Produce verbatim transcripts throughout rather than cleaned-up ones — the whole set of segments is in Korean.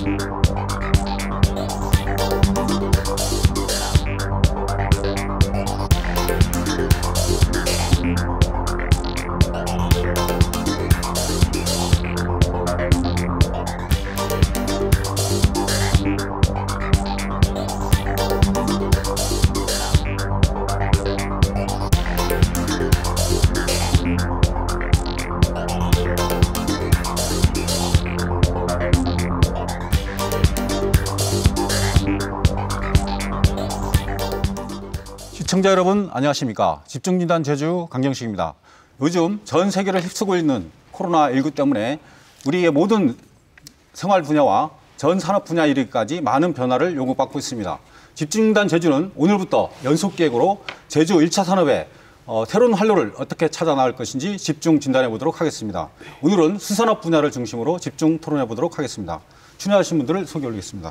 시청자 여러분 안녕하십니까. 집중진단 제주 강경식입니다. 요즘 전 세계를 휩쓰고 있는 코로나 십구 때문에 우리의 모든 생활 분야와 전 산업 분야 이르기까지 많은 변화를 요구받고 있습니다. 집중진단 제주는 오늘부터 연속 기획으로 제주 일 차 산업의 어, 새로운 활로를 어떻게 찾아 나갈 것인지 집중 진단해 보도록 하겠습니다. 오늘은 수산업 분야를 중심으로 집중 토론해 보도록 하겠습니다. 출연하신 분들을 소개 올리겠습니다.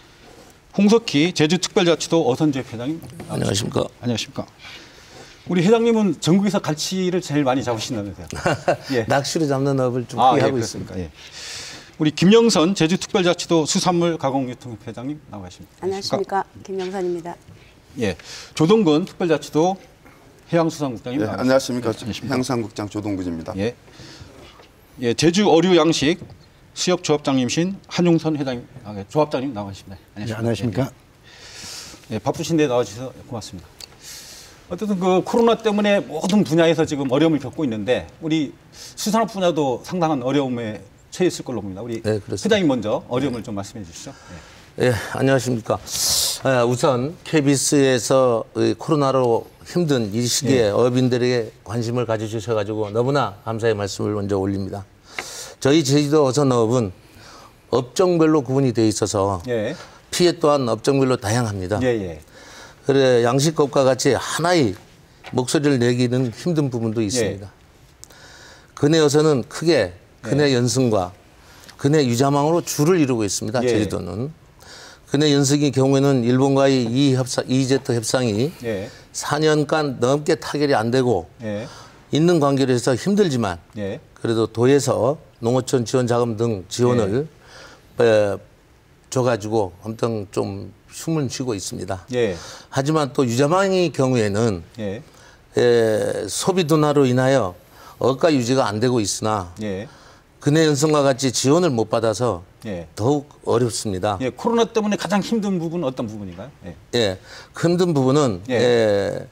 홍석희 제주특별자치도 어선지회 회장님. 안녕하십니까. 안녕하십니까. 우리 회장님은 전국에서 갈치를 제일 많이 잡으신다면서요. 예. 낚시로 잡는 업을 좀 아, 하고 예, 있습니다. 예. 우리 김영선 제주특별자치도 수산물 가공유통협회 회장님 나와 계십니다. 안녕하십니까. 김영선입니다. 예. 조동근 특별자치도 해양수산국장님. 예, 안녕하십니까. 해양수산국장 조동근입니다. 예. 예, 제주 어류 양식 수협 조합장님신 한용선 회장님, 아, 조합장님 나와 계십니다. 안녕하십니까. 네, 안녕하십니까. 예, 바쁘신데 나와주셔서 고맙습니다. 어쨌든 그 코로나 때문에 모든 분야에서 지금 어려움을 겪고 있는데 우리 수산업 분야도 상당한 어려움에 처해 있을 걸로 봅니다. 우리 네, 회장님 먼저 어려움을 좀 말씀해 주시죠. 예, 예 안녕하십니까. 우선 케이비에스에서 코로나로 힘든 이 시기에 네. 어민들에게 관심을 가져주셔가지고 너무나 감사의 말씀을 먼저 올립니다. 저희 제주도 어선업은 업종별로 구분이 돼 있어서 예. 피해 또한 업종별로 다양합니다. 예, 예. 그래 양식업과 같이 하나의 목소리를 내기는 힘든 부분도 있습니다. 예. 근해 어선은 크게 근해 연승과 근해 유자망으로 주를 이루고 있습니다. 예. 제주도는. 근해 연승의 경우에는 일본과의 이이제트 협상이 예. 사 년간 넘게 타결이 안 되고 예. 있는 관계로 해서 힘들지만 예. 그래도 도에서 농어촌 지원 자금 등 지원을 예. 줘가지고 아무튼 좀 숨을 쉬고 있습니다. 예. 하지만 또 유자망의 경우에는 예. 예, 소비 둔화로 인하여 어가 유지가 안 되고 있으나 예. 근해 연승과 같이 지원을 못 받아서 예. 더욱 어렵습니다. 예, 코로나 때문에 가장 힘든 부분은 어떤 부분인가요? 예, 예 힘든 부분은 예. 예,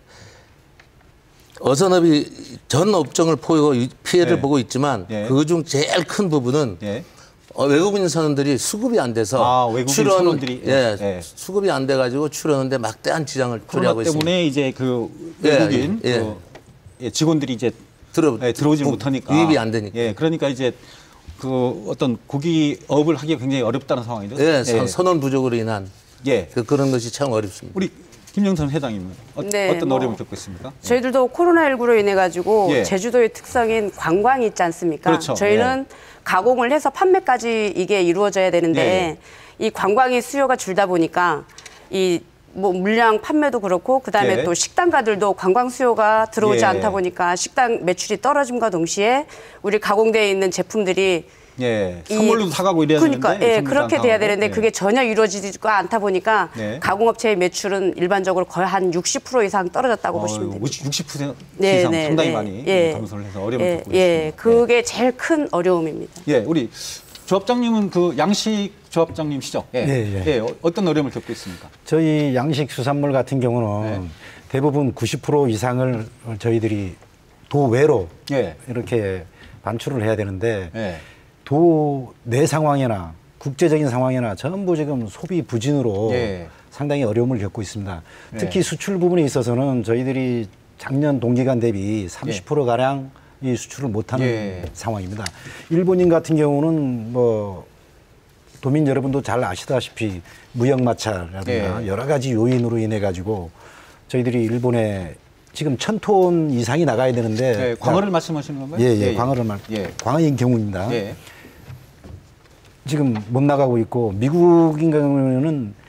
어선업이 전 업종을 보고 피해를 예. 보고 있지만 예. 그중 제일 큰 부분은 예. 어, 외국인 선원들이 수급이 안 돼서 아, 외국인 출연, 선원들이 예, 예. 수급이 안 돼가지고 출연하는데 막대한 지장을 초래하고 있습니다. 때문에 이제 그 외국인 예, 예. 그 예, 직원들이 이제 들어 예, 들어오지 못하니까 유입이 안 되니까. 예, 그러니까 이제 그 어떤 고기업을 하기가 굉장히 어렵다는 상황이죠. 예, 예. 선원 부족으로 인한 예. 그, 그런 것이 참 어렵습니다. 우리 김영선 회장님은 어, 네, 어떤 뭐 어려움을 겪고 있습니까? 저희들도 코로나 십구로 인해 가지고 예. 제주도의 특성인 관광이 있지 않습니까? 그렇죠. 저희는 예. 가공을 해서 판매까지 이게 이루어져야 되는데 예. 이 관광이 수요가 줄다 보니까 이 뭐 물량 판매도 그렇고 그다음에 예. 또 식당가들도 관광 수요가 들어오지 예. 않다 보니까 식당 매출이 떨어짐과 동시에 우리 가공되어 있는 제품들이 예, 선물로 사가고 이래야 그러니까, 되는데 예, 그렇게 돼야 되는데 예. 그게 전혀 이루어지지가 않다 보니까 예. 가공업체의 매출은 일반적으로 거의 한 육십 퍼센트 이상 떨어졌다고 어, 보시면 됩니다. 육십 퍼센트 네, 이상 네, 상당히 네. 많이 예. 감소를 해서 어려움을 예, 겪고 예, 있습니다. 그게 예. 제일 큰 어려움입니다. 예, 우리 조합장님은 그 양식 조합장님이시죠? 예. 예, 예. 어떤 어려움을 겪고 있습니까? 저희 양식 수산물 같은 경우는 네. 대부분 구십 퍼센트 이상을 저희들이 도외로 예. 이렇게 반출을 해야 되는데 예. 도 내 상황이나 국제적인 상황이나 전부 지금 소비 부진으로 예. 상당히 어려움을 겪고 있습니다. 예. 특히 수출 부분에 있어서는 저희들이 작년 동기간 대비 삼십 퍼센트 가량 이 수출을 못하는 예. 상황입니다. 일본인 같은 경우는 뭐 도민 여러분도 잘 아시다시피 무역 마찰이라든가 예. 여러 가지 요인으로 인해 가지고 저희들이 일본에 지금 천 톤 이상이 나가야 되는데 예, 광어를 말씀하시는 건가요? 예, 예, 예. 광어를 말 예. 광어인 경우입니다. 예. 지금 못 나가고 있고 미국인 경우는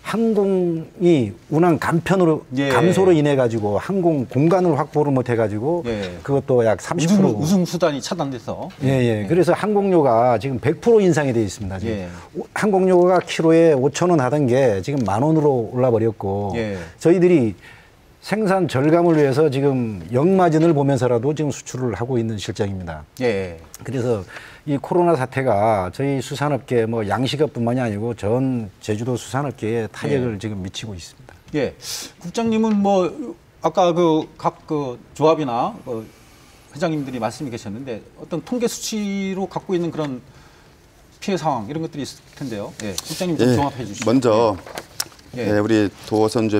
항공이 운항 간편으로 예. 감소로 인해 가지고 항공 공간을 확보를 못 해가지고 예. 그것도 약 삼십 퍼센트 우승, 우승 수단이 차단돼서. 예, 예. 그래서 항공료가 지금 백 퍼센트 인상이 돼 있습니다. 지금. 예. 항공료가 키로에 오천 원 하던 게 지금 만 원으로 올라버렸고 예. 저희들이 생산 절감을 위해서 지금 역마진을 보면서라도 지금 수출을 하고 있는 실정입니다. 예. 그래서 이 코로나 사태가 저희 수산업계 뭐 양식업뿐만이 아니고 전 제주도 수산업계에 타격을 예. 지금 미치고 있습니다. 예. 국장님은 뭐 아까 그 각 그 조합이나 그 회장님들이 말씀이 계셨는데 어떤 통계 수치로 갖고 있는 그런 피해 상황 이런 것들이 있을 텐데요. 예. 국장님 좀 예, 종합해 주시죠. 먼저 예. 예, 우리 도선주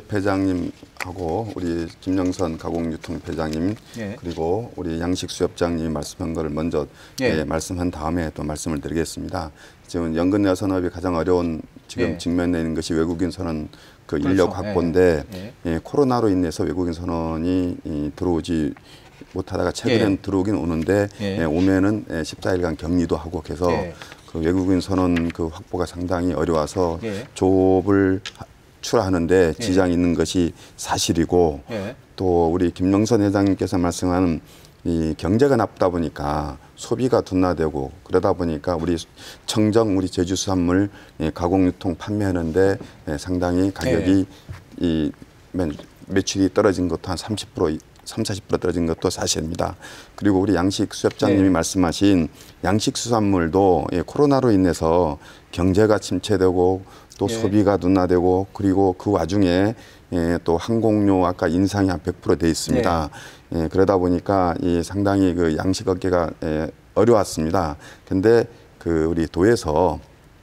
회장님하고 우리 김영선 가공유통 회장님 예. 그리고 우리 양식 수협장님이 말씀한 것을 먼저 예. 예, 말씀한 다음에 또 말씀을 드리겠습니다. 지금 연근 여선업이 가장 어려운 지금 예. 직면에 있는 것이 외국인 선원 그 그렇죠. 인력 확보인데 예. 예, 코로나로 인해서 외국인 선원이 이, 들어오지 못하다가 최근엔 예. 들어오긴 오는데 예. 예, 오면은 예, 십사 일간 격리도 하고 해서 예. 그 외국인 선원 그 확보가 상당히 어려워서 예. 조업을 출하하는데 지장이 있는 것이 사실이고 예. 또 우리 김영선 회장님께서 말씀하는 이 경제가 나쁘다 보니까 소비가 둔화되고 그러다 보니까 우리 청정 우리 제주 수산물 가공 유통 판매하는데 상당히 가격이 예. 이 매출이 떨어진 것도 한 삼십 퍼센트 삼, 사십 퍼센트 떨어진 것도 사실입니다. 그리고 우리 양식 수협장님이 네. 말씀하신 양식 수산물도 예, 코로나로 인해서 경제가 침체되고 또 예. 소비가 둔화되고 그리고 그 와중에 예, 또 항공료 아까 인상이 한 백 퍼센트 돼 있습니다. 네. 예, 그러다 보니까 이 상당히 그 양식업계가 예, 어려웠습니다. 근데 그 우리 도에서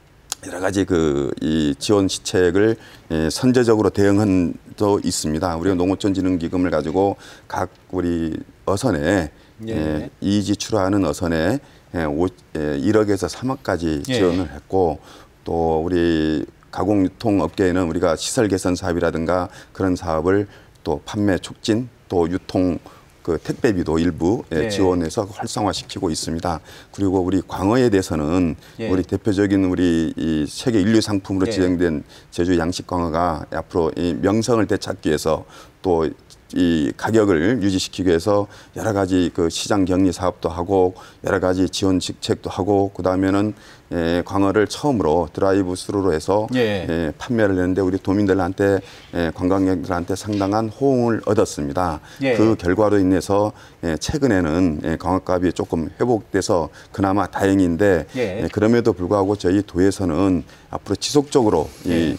여러 가지 그 이 지원 시책을 예, 선제적으로 대응한 도 있습니다. 우리가 농어촌진흥기금을 가지고 각 우리 어선에 예. 예, 이지 출하하는 어선에 예, 오, 예, 일억에서 삼억까지 예. 지원을 했고 또 우리 가공유통업계에는 우리가 시설 개선 사업이라든가 그런 사업을 또 판매 촉진 또 유통 그 택배비도 일부 예, 예. 지원해서 활성화시키고 있습니다. 그리고 우리 광어에 대해서는 예. 우리 대표적인 우리 이 세계 인류 상품으로 예. 지정된 제주 양식 광어가 앞으로 이 명성을 되찾기 위해서 또 이 가격을 유지시키기 위해서 여러 가지 그 시장 격리 사업도 하고 여러 가지 지원 직책도 하고 그 다음에는 예, 광어를 처음으로 드라이브 스루로 해서 예. 예, 판매를 했는데 우리 도민들한테 예, 관광객들한테 상당한 호응을 얻었습니다. 예. 그 결과로 인해서 예, 최근에는 예, 광어값이 조금 회복돼서 그나마 다행인데 예. 예, 그럼에도 불구하고 저희 도에서는 앞으로 지속적으로 예. 이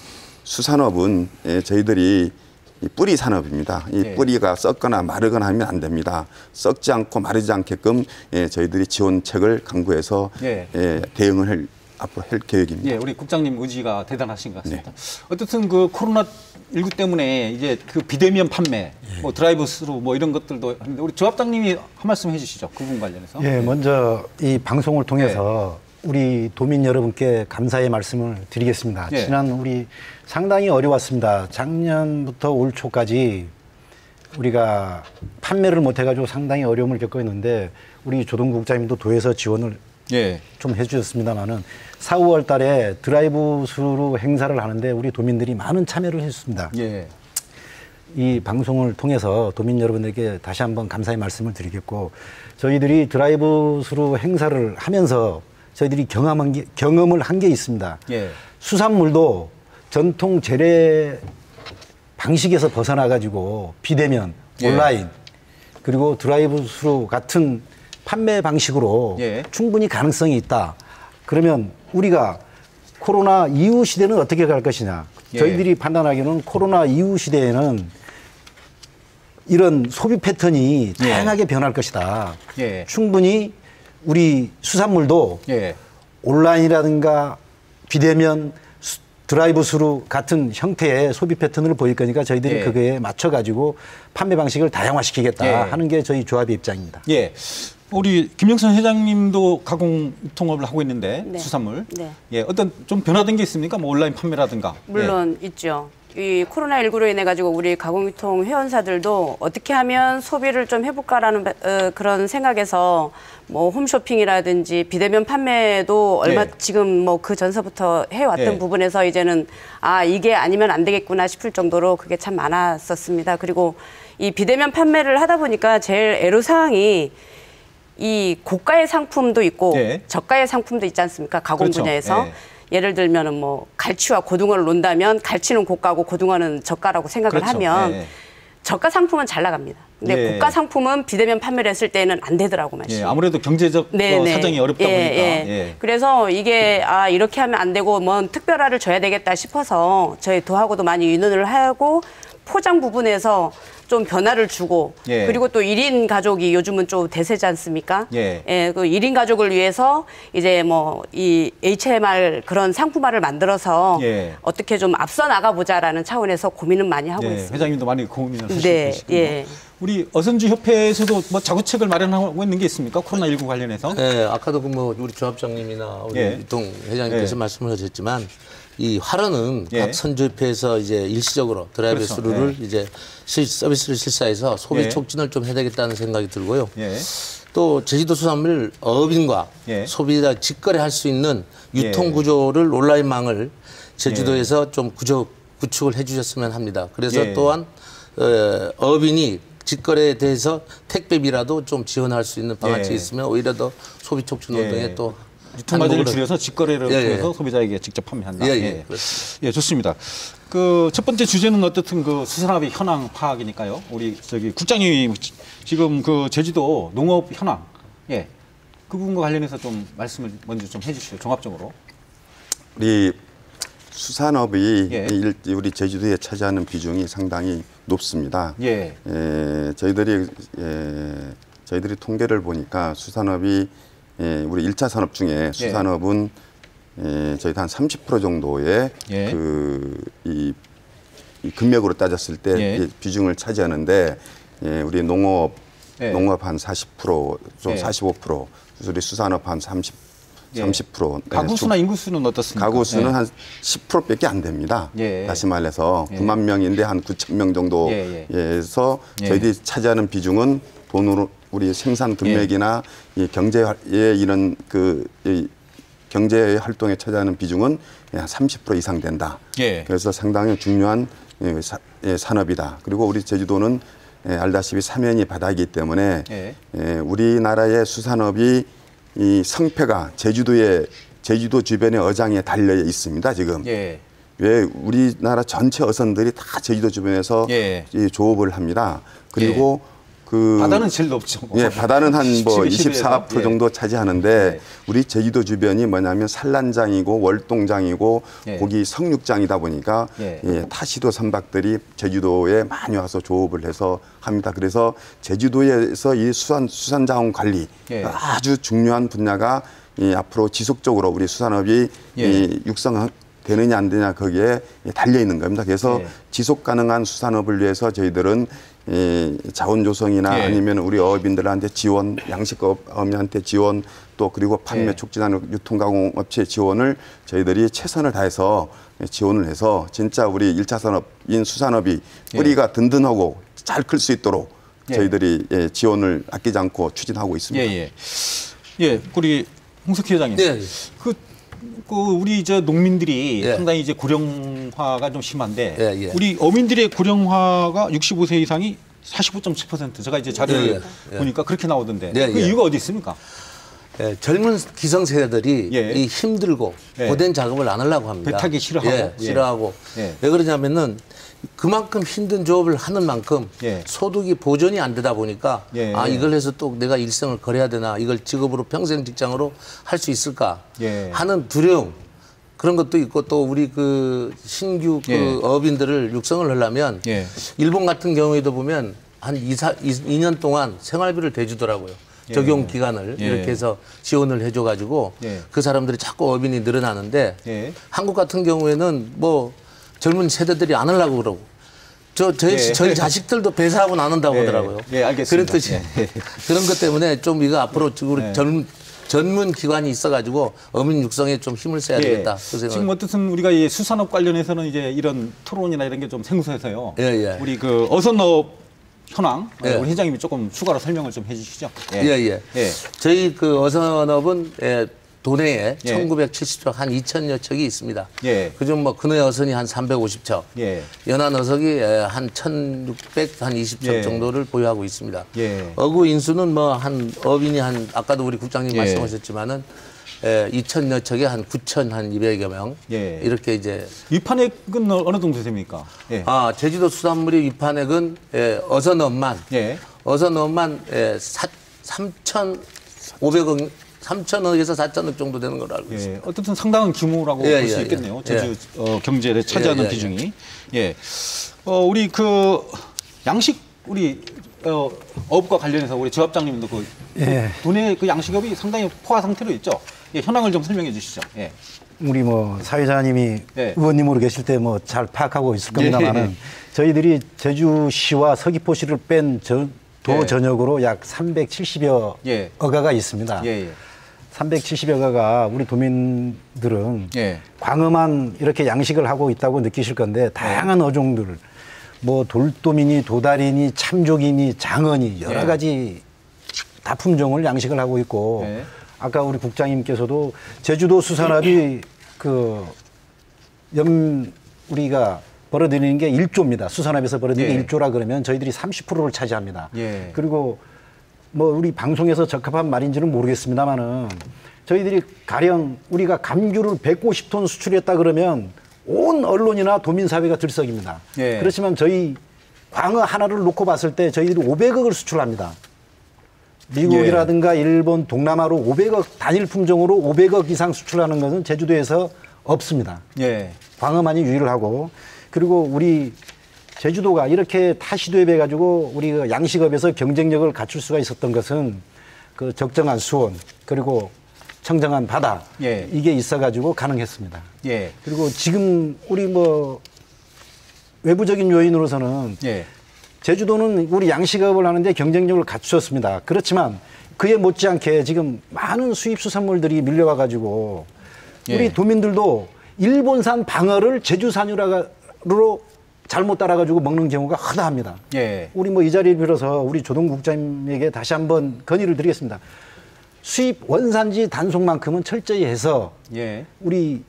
수산업은 예, 저희들이 이 뿌리 산업입니다. 이 예. 뿌리가 썩거나 마르거나 하면 안 됩니다. 썩지 않고 마르지 않게끔 예, 저희들이 지원책을 강구해서 예. 예, 대응을 할, 앞으로 할 계획입니다. 예, 우리 국장님 의지가 대단하신 것 같습니다. 어쨌든 그 코로나 일구 때문에 이제 그 비대면 판매, 뭐 드라이브 스루 뭐 이런 것들도 하는데 우리 조합장님이 한 말씀 해주시죠. 그 부분 관련해서. 예, 먼저 이 방송을 통해서 우리 도민 여러분께 감사의 말씀을 드리겠습니다. 예. 지난 우리 상당히 어려웠습니다. 작년부터 올 초까지 우리가 판매를 못 해가지고 상당히 어려움을 겪고 있는데 우리 조동국 국장님도 도에서 지원을 예. 좀 해주셨습니다만은 사, 오월 달에 드라이브 스루 행사를 하는데 우리 도민들이 많은 참여를 했습니다. 예. 이 방송을 통해서 도민 여러분들께 다시 한번 감사의 말씀을 드리겠고 저희들이 드라이브 스루 행사를 하면서 저희들이 경험한 게, 경험을 한 게 있습니다. 예. 수산물도 전통 재래 방식에서 벗어나가지고 비대면, 예. 온라인, 그리고 드라이브 스루 같은 판매 방식으로 예. 충분히 가능성이 있다. 그러면 우리가 코로나 이후 시대는 어떻게 갈 것이냐. 예. 저희들이 판단하기에는 코로나 이후 시대에는 이런 소비 패턴이 예. 다양하게 변할 것이다. 예. 충분히 우리 수산물도 예. 온라인이라든가 비대면 수- 드라이브 스루 같은 형태의 소비 패턴을 보일 거니까 저희들이 예. 그거에 맞춰가지고 판매 방식을 다양화시키겠다 예. 하는 게 저희 조합의 입장입니다. 예. 우리 김영선 회장님도 가공 유통업을 하고 있는데 네. 수산물. 네. 예. 어떤 좀 변화된 게 있습니까? 뭐 온라인 판매라든가. 물론 있죠. 이 코로나십구로 인해 가지고 우리 가공유통 회원사들도 어떻게 하면 소비를 좀 해볼까라는 어, 그런 생각에서 뭐 홈쇼핑이라든지 비대면 판매도 얼마 네. 지금 뭐 그 전서부터 해왔던 네. 부분에서 이제는 아 이게 아니면 안 되겠구나 싶을 정도로 그게 참 많았었습니다. 그리고 이 비대면 판매를 하다 보니까 제일 애로사항이 이 고가의 상품도 있고 네. 저가의 상품도 있지 않습니까? 가공 그렇죠. 분야에서. 네. 예를 들면은 뭐 갈치와 고등어를 논다면 갈치는 고가고 고등어는 저가라고 생각을 그렇죠. 하면 네. 저가 상품은 잘 나갑니다. 근데 네. 고가 상품은 비대면 판매를 했을 때는 안 되더라고 맛이. 예, 아무래도 경제적 네, 어, 네. 사정이 어렵다 예, 보니까. 예. 예. 그래서 이게 아 이렇게 하면 안 되고 뭐 특별화를 줘야 되겠다 싶어서 저희 도하고도 많이 의논을 하고 포장 부분에서 좀 변화를 주고 예. 그리고 또 일 인 가족이 요즘은 좀 대세지 않습니까? 예. 예, 그 일 인 가족을 위해서 이제 뭐 이 에이치엠알 그런 상품화를 만들어서 예. 어떻게 좀 앞서 나가보자라는 차원에서 고민은 많이 하고 네, 있습니다. 회장님도 많이 고민을 하시고 네, 계시군요. 예. 우리 어선주 협회에서도 뭐 자구책을 마련하고 있는 게 있습니까? 코로나십구 관련해서? 네, 아까도 그 뭐 우리 조합장님이나 우리 예. 유통 회장님께서 예. 말씀을 하셨지만 이 활언은 예. 각 선주협회에서 이제 일시적으로 드라이브 그렇죠. 스루를 예. 이제 실- 서비스를 실시해서 소비 예. 촉진을 좀 해야 되겠다는 생각이 들고요. 예. 또 제주도 수산물 어업인과 예. 소비자 직거래할 수 있는 유통 예. 구조를 온라인망을 제주도에서 좀 구조 구축을 해주셨으면 합니다. 그래서 예. 또한 어, 어업인이 직거래에 대해서 택배비라도 좀 지원할 수 있는 방안이 예. 있으면 오히려 더 소비 촉진 예. 운동에 또 유통마진을 한몫을 줄여서 직거래를 예, 예. 통해서 소비자에게 직접 판매한다. 예, 예, 그렇습니다. 예, 좋습니다. 그 첫 번째 주제는 어떻든 그 수산업의 현황 파악이니까요. 우리 저기 국장님이 지금 그 제주도 농업 현황, 예, 그 부분과 관련해서 좀 말씀을 먼저 좀 해주시죠. 종합적으로. 우리 수산업이 예. 일- 우리 제주도에 차지하는 비중이 상당히 높습니다. 예. 에, 저희들이 에, 저희들이 통계를 보니까 수산업이 에, 우리 일 차 산업 중에 수산업은 에, 저희 한 삼십 퍼센트 정도의 예. 그 이 이 금액으로 따졌을 때 예. 이제 비중을 차지하는데 예, 우리 농업 예. 농업 한 사십 퍼센트, 좀 예. 사십오 퍼센트, 우리 수산업 한 삼십, 예. 삼십 퍼센트. 가구 수나 인구 수는 어떻습니까? 가구 수는 예. 한 십 퍼센트밖에 안 됩니다. 예. 다시 말해서 예. 구만 명인데 한 구천 명 예, 정도에서 예. 저희들이 차지하는 비중은 돈으로 우리 생산 금액이나 이 경제에 이런 그 이 경제 활동에 차지하는 비중은 한 삼십 퍼센트 이상 된다. 예. 그래서 상당히 중요한 예, 사- 예, 산업이다. 그리고 우리 제주도는 예, 알다시피 사면이 바다이기 때문에 예. 예, 우리나라의 수산업이 이 성패가 제주도에 제주도 주변의 어장에 달려 있습니다. 지금 예. 왜 우리나라 전체 어선들이 다 제주도 주변에서 예. 이 조업을 합니다. 그리고 그 바다는 제일 높죠. 예, 바다는 한 뭐 십이, 이십사 퍼센트 예. 정도 차지하는데 예. 우리 제주도 주변이 뭐냐면 산란장이고 월동장이고 예. 고기 성육장이다 보니까 예. 예, 타시도 선박들이 제주도에 많이 와서 조업을 해서 합니다. 그래서 제주도에서 이 수산 수산자원 관리 예. 아주 중요한 분야가 이 앞으로 지속적으로 우리 수산업이 예. 이 육성 되느냐 안 되느냐 거기에 달려 있는 겁니다. 그래서 예. 지속 가능한 수산업을 위해서 저희들은 이 자원 조성이나 예. 아니면 우리 어업인들한테 지원, 양식업인한테 지원, 또 그리고 판매 예. 촉진하는 유통가공업체 지원을 저희들이 최선을 다해서 지원을 해서 진짜 우리 일 차 산업인 수산업이 뿌리가 든든하고 잘 클 수 있도록 예. 저희들이 예, 지원을 아끼지 않고 추진하고 있습니다. 예, 예. 예, 우리 홍석희 회장님. 네. 그, 그 우리 저 농민들이 예. 상당히 이제 고령화가 좀 심한데 예, 예. 우리 어민들의 고령화가 육십오 세 이상이 사십오 점 칠 퍼센트. 제가 이제 자료를 예, 예. 보니까 그렇게 나오던데. 예, 그 예. 이유가 어디 있습니까? 예, 젊은 기성세대들이 예. 이 힘들고 예. 고된 작업을 안 하려고 합니다. 배 타기 싫어하고. 예, 예. 싫어하고. 예. 왜 그러냐면은 그만큼 힘든 조업을 하는 만큼 예. 소득이 보전이 안 되다 보니까 예. 아 이걸 해서 또 내가 일생을 걸어야 되나 이걸 직업으로 평생 직장으로 할 수 있을까 예. 하는 두려움 그런 것도 있고 또 우리 그 신규 그 예. 어업인들을 육성을 하려면 예. 일본 같은 경우에도 보면 한 이, 사, 이 년 동안 생활비를 대주더라고요. 예. 적용 기간을 예. 이렇게 해서 지원을 해줘가지고 예. 그 사람들이 자꾸 어업인이 늘어나는데 예. 한국 같은 경우에는 뭐 젊은 세대들이 안 하려고 그러고 저 저희, 예. 저희 자식들도 배사하고 나눈다고 예. 하더라고요. 예, 알겠습니다. 그런 뜻이 예. 그런 것 때문에 좀 이거 앞으로 우리 예. 젊 전문 기관이 있어가지고 어민 육성에 좀 힘을 써야 예. 되겠다. 그 생각. 지금 어떻든 우리가 이 수산업 관련해서는 이제 이런 토론이나 이런 게 좀 생소해서요. 예, 예. 우리 그 어선업 현황 예. 우리 회장님이 조금 추가로 설명을 좀 해주시죠. 예, 예. 예. 저희 그 어선업은 예, 도내에 예. 천구백칠십 척, 한 이천여 척이 있습니다. 예. 그중 뭐 근해 어선이 한 삼백오십 척, 예. 연안 어선이 예, 한 천육백, 한 이십 척 예. 정도를 보유하고 있습니다. 예. 어구 인수는 뭐 한 업인이 한 아까도 우리 국장님 예. 말씀하셨지만은 예, 이천여 척에 한 구천이백여 명 예. 이렇게 이제 위판액은 어느 정도 됩니까? 예. 아 제주도 수산물의 위판액은 예, 어선업만 예. 어선업만 예, 삼천오백억 삼천억에서 사천억 정도 되는 걸로 알고 있습니다. 예, 어쨌든 상당한 규모라고 예, 볼 수 예, 있겠네요. 예. 제주 어, 경제를 차지하는 예, 예, 비중이. 예. 어, 우리 그 양식 우리 어, 업과 관련해서 우리 지업장님도 그 예. 도내 그 양식업이 상당히 포화 상태로 있죠. 예, 현황을 좀 설명해 주시죠. 예. 우리 뭐 사회자님이 예. 의원님으로 계실 때 뭐 잘 파악하고 있을 겁니다만은 예. 저희들이 제주시와 서귀포시를 뺀 도 예. 전역으로 약 삼백칠십여 예. 어가가 있습니다. 예, 예. 삼백칠십여 가가 우리 도민들은 예. 광어만 이렇게 양식을 하고 있다고 느끼실 건데 다양한 어종들 뭐 돌돔이니 도다리니 참조기니 장어니 여러 예. 가지 다품종을 양식을 하고 있고 예. 아까 우리 국장님께서도 제주도 수산업이 그 연 우리가 벌어들이는 게 일 조입니다. 수산업에서 벌어들이는 예. 게 일 조라 그러면 저희들이 삼십 퍼센트를 차지합니다. 예. 그리고 뭐 우리 방송에서 적합한 말인지는 모르겠습니다만은 저희들이 가령 우리가 감귤을 백오십 톤 수출했다 그러면 온 언론이나 도민사회가 들썩입니다. 예. 그렇지만 저희 광어 하나를 놓고 봤을 때 저희들이 오백억을 수출합니다. 미국이라든가 일본, 동남아로 오백억 단일 품종으로 오백억 이상 수출하는 것은 제주도에서 없습니다. 예. 광어만이 유일하고 그리고 우리 제주도가 이렇게 타시도에 비해 가지고 우리 그 양식업에서 경쟁력을 갖출 수가 있었던 것은 그 적정한 수온 그리고 청정한 바다 예. 이게 있어 가지고 가능했습니다. 예. 그리고 지금 우리 뭐 외부적인 요인으로서는 예. 제주도는 우리 양식업을 하는데 경쟁력을 갖추었습니다. 그렇지만 그에 못지않게 지금 많은 수입 수산물들이 밀려와 가지고 우리 예. 도민들도 일본산 방어를 제주산으로 잘못 따라가지고 먹는 경우가 허다합니다. 예. 우리 뭐 이 자리를 빌어서 우리 조동 국장님에게 다시 한번 건의를 드리겠습니다. 수입 원산지 단속만큼은 철저히 해서 예. 우리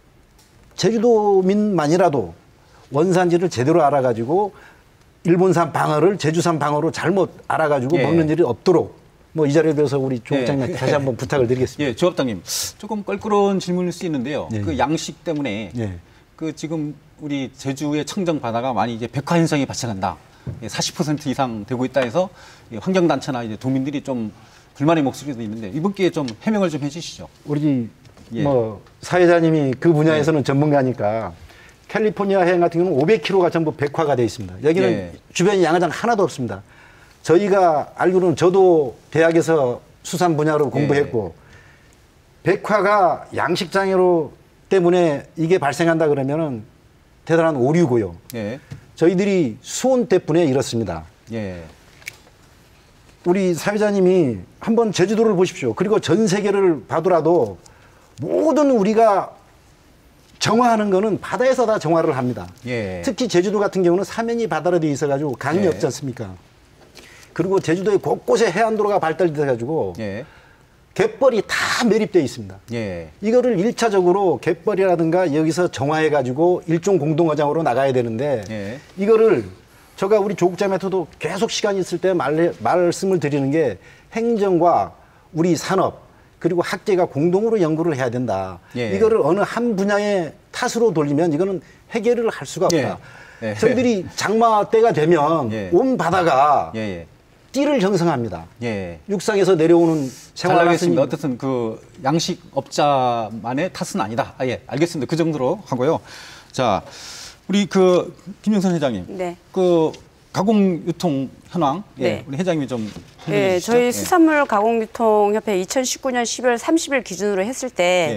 제주도민만이라도 원산지를 제대로 알아가지고 일본산 방어를 제주산 방어로 잘못 알아가지고 예. 먹는 일이 없도록 뭐 이 자리를 빌어서 우리 조 예. 국장님한테 다시 한번 부탁을 드리겠습니다. 예, 조합장님 조금 껄끄러운 질문일 수 있는데요. 예. 그 양식 때문에 예. 그 지금 우리 제주의 청정 바다가 많이 이제 백화 현상이 발생한다. 예, 사십 퍼센트 이상 되고 있다 해서 환경 단체나 이제 도민들이 좀 불만의 목소리도 있는데 이번 기회에 좀 해명을 좀 해주시죠. 우리 예. 뭐 사회자님이 그 분야에서는 전문가니까 캘리포니아 해안 같은 경우는 오백 킬로미터가 전부 백화가 되어 있습니다. 여기는 예. 주변에 양어장 하나도 없습니다. 저희가 알기로는 저도 대학에서 수산 분야로 공부했고 백화가 양식장애로 때문에 이게 발생한다 그러면은 대단한 오류고요. 예. 저희들이 수온 때문에 이렇습니다. 예. 우리 사회자님이 한번 제주도를 보십시오. 그리고 전 세계를 봐더라도 모든 우리가 정화하는 거는 바다에서 다 정화를 합니다. 예. 특히 제주도 같은 경우는 사면이 바다로 되어 있어가지고 강이 예. 없지 않습니까? 그리고 제주도에 곳곳에 해안도로가 발달돼가지고 예. 갯벌이 다 매립되어 있습니다. 예. 이거를 일차적으로 갯벌이라든가 여기서 정화해가지고 일종 공동어장으로 나가야 되는데 예. 이거를 제가 우리 조국장한테도 계속 시간이 있을 때 말, 말씀을 드리는 게 행정과 우리 산업 그리고 학계가 공동으로 연구를 해야 된다. 예. 이거를 어느 한 분야의 탓으로 돌리면 이거는 해결을 할 수가 없다. 예. 예. 저희들이 장마 때가 되면 예. 온 바다가 예. 예. 띠를 형성합니다. 예. 육상에서 내려오는 잘 생활 알겠습니다. 어쨌든 그 양식업자만의 탓은 아니다. 아, 예, 알겠습니다. 그 정도로 하고요. 자, 우리 그 김영선 회장님, 네. 그 가공 유통 현황, 예, 네. 우리 회장님이 좀 설명해 네, 주시죠. 저희 예. 수산물 가공유통협회 이천십구 년 십이월 삼십 일 기준으로 했을 때 예.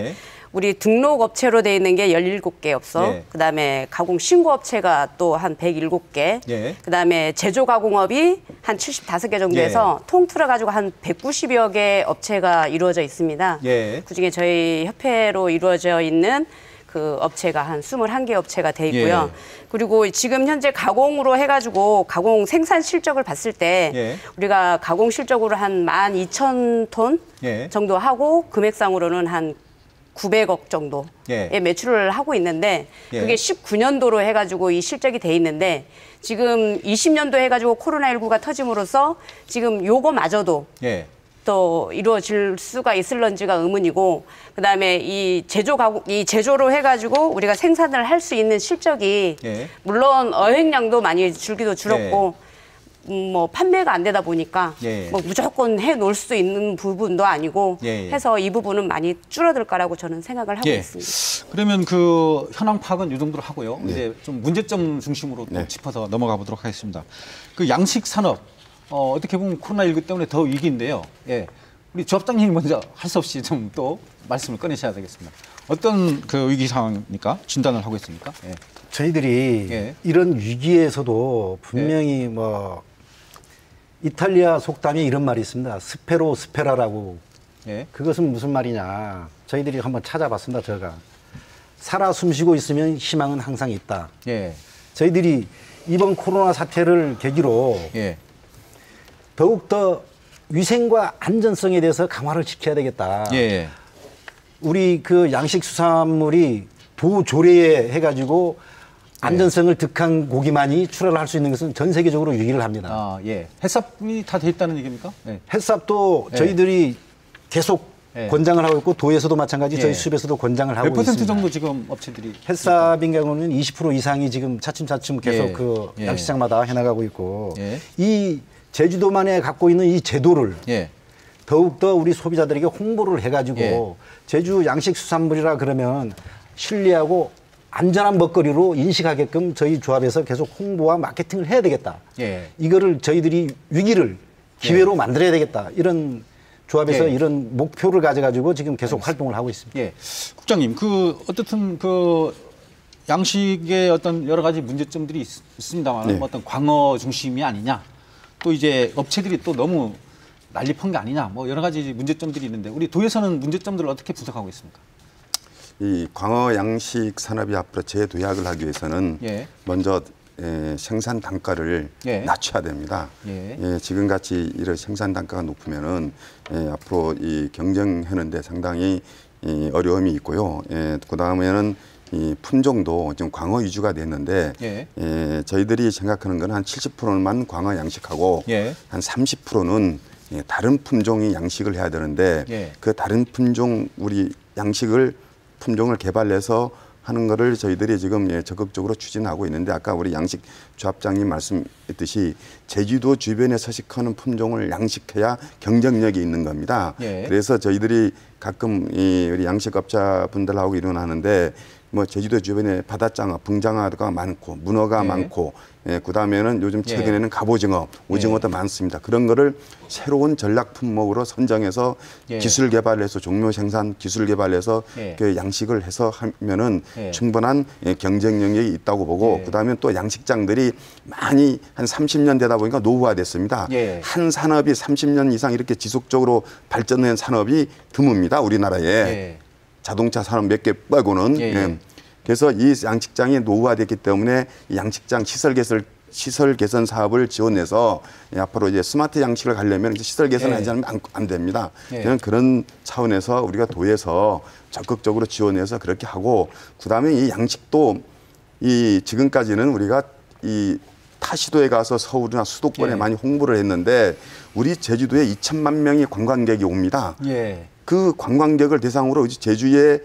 우리 등록 업체로 돼 있는 게 열일곱 개 업소, 예. 그다음에 가공 신고 업체가 또 한 백일곱 개, 예. 그다음에 제조 가공업이 한 칠십오 개 정도 해서 예. 통틀어 가지고 한 백구십여 개 업체가 이루어져 있습니다. 예. 그중에 저희 협회로 이루어져 있는 그 업체가 한 이십일 개 업체가 돼 있고요. 예. 그리고 지금 현재 가공으로 해가지고 가공 생산 실적을 봤을 때 예. 우리가 가공 실적으로 한 만 이천 톤 예. 정도 하고 금액상으로는 한 구백억 정도의 예. 매출을 하고 있는데 예. 그게 십구 년도로 해가지고 이 실적이 돼 있는데 지금 이십 년도 해가지고 코로나십구가 터짐으로써 지금 요거마저도 예. 또 이루어질 수가 있을런지가 의문이고, 그다음에 이 제조 가공 이 제조로 해가지고 우리가 생산을 할 수 있는 실적이 예. 물론 어획량도 많이 줄기도 줄었고 음, 뭐 판매가 안 되다 보니까 예. 뭐 무조건 해 놓을 수 있는 부분도 아니고 예. 해서 이 부분은 많이 줄어들 거라고 저는 생각을 하고 예. 있습니다. 그러면 그 현황 파악은 이 정도로 하고요. 이제 좀 문제점 중심으로 또 네. 짚어서 넘어가 보도록 하겠습니다. 그 양식 산업 어, 어떻게 보면 코로나십구 때문에 더 위기인데요. 예. 우리 조합장님이 먼저 할 수 없이 좀 또 말씀을 꺼내셔야 되겠습니다. 어떤 그 위기 상황입니까? 진단을 하고 있습니까? 예. 저희들이 예. 이런 위기에서도 분명히 뭐 이탈리아 속담에 이런 말이 있습니다. 스페로 스페라라고. 예. 그것은 무슨 말이냐. 저희들이 한번 찾아봤습니다. 제가. 살아 숨쉬고 있으면 희망은 항상 있다. 예. 저희들이 이번 코로나 사태를 계기로 예. 더욱더 위생과 안전성에 대해서 강화를 시켜야 되겠다. 예. 우리 그 양식 수산물이 도조례에 해가지고 안전성을 득한 고기만이 출하를 할 수 있는 것은 전 세계적으로 유기를 합니다. 아, 예. 해썹이 다 돼 있다는 얘기입니까? 예. 햇삽도 예. 저희들이 계속 예. 권장을 하고 있고 도에서도 마찬가지 예. 저희 수협에서도 권장을 하고 몇 퍼센트 있습니다. 정도 지금 업체들이 햇삽인 경우는 이십 퍼센트 이상이 지금 차츰차츰 계속 예. 그 예. 양식장마다 해나가고 있고 예. 이 제주도만에 갖고 있는 이 제도를 예. 더욱더 우리 소비자들에게 홍보를 해가지고 예. 제주 양식 수산물이라 그러면 신뢰하고 안전한 먹거리로 인식하게끔 저희 조합에서 계속 홍보와 마케팅을 해야 되겠다. 예. 이거를 저희들이 위기를 기회로 만들어야 되겠다. 이런 조합에서 예. 이런 목표를 가져가지고 지금 계속 활동을 하고 있습니다. 예. 국장님, 그 어떻든 그 양식의 어떤 여러 가지 문제점들이 있, 있습니다만 네. 뭐 어떤 광어 중심이 아니냐, 또 이제 업체들이 또 너무 난립한 게 아니냐, 뭐 여러 가지 문제점들이 있는데 우리 도에서는 문제점들을 어떻게 분석하고 있습니까? 이 광어 양식 산업이 앞으로 재도약을 하기 위해서는 예. 먼저 에, 생산 단가를 예. 낮춰야 됩니다. 예. 예, 지금 같이 이런 생산 단가가 높으면은 예, 앞으로 이 경쟁하는데 상당히 이 어려움이 있고요. 예, 그 다음에는 이 품종도 지금 광어 위주가 됐는데 예. 예, 저희들이 생각하는 건 한 칠십 퍼센트만 광어 양식하고 예. 한 삼십 퍼센트는 예, 다른 품종이 양식을 해야 되는데 예. 그 다른 품종 우리 양식을 품종을 개발해서 하는 거를 저희들이 지금 예, 적극적으로 추진하고 있는데 아까 우리 양식 조합장님 말씀했듯이 제주도 주변에 서식하는 품종을 양식해야 경쟁력이 있는 겁니다. 예. 그래서 저희들이 가끔 이 우리 양식업자분들하고 일어나는데 뭐 제주도 주변에 바다장어, 붕장어가 많고 문어가 예. 많고 예, 그다음에는 요즘 예. 최근에는 갑오징어, 오징어도 많습니다. 그런 거를 새로운 전략 품목으로 선정해서 예. 기술 개발해서 종묘 생산 기술 개발해서 예. 그 양식을 해서 하면은 예. 충분한 예, 경쟁력이 있다고 보고 예. 그다음에 또 양식장들이 많이 한 삼십 년 되다 보니까 노후화됐습니다. 예. 한 산업이 삼십 년 이상 이렇게 지속적으로 발전된 산업이 드뭅니다. 우리나라에. 예. 자동차 산업 몇 개 빼고는. 예, 예. 예. 그래서 이 양식장이 노후화됐기 때문에 이 양식장 시설 개설 시설 개선 사업을 지원해서 예, 앞으로 이제 스마트 양식을 가려면 이제 시설 개선하지 예. 않으면 안, 안 됩니다. 예. 저는 그런 차원에서 우리가 도에서 적극적으로 지원해서 그렇게 하고 그다음에 이 양식도 이 지금까지는 우리가 이 타시도에 가서 서울이나 수도권에 예. 많이 홍보를 했는데 우리 제주도에 이천만 명의 관광객이 옵니다. 예. 그 관광객을 대상으로 제주의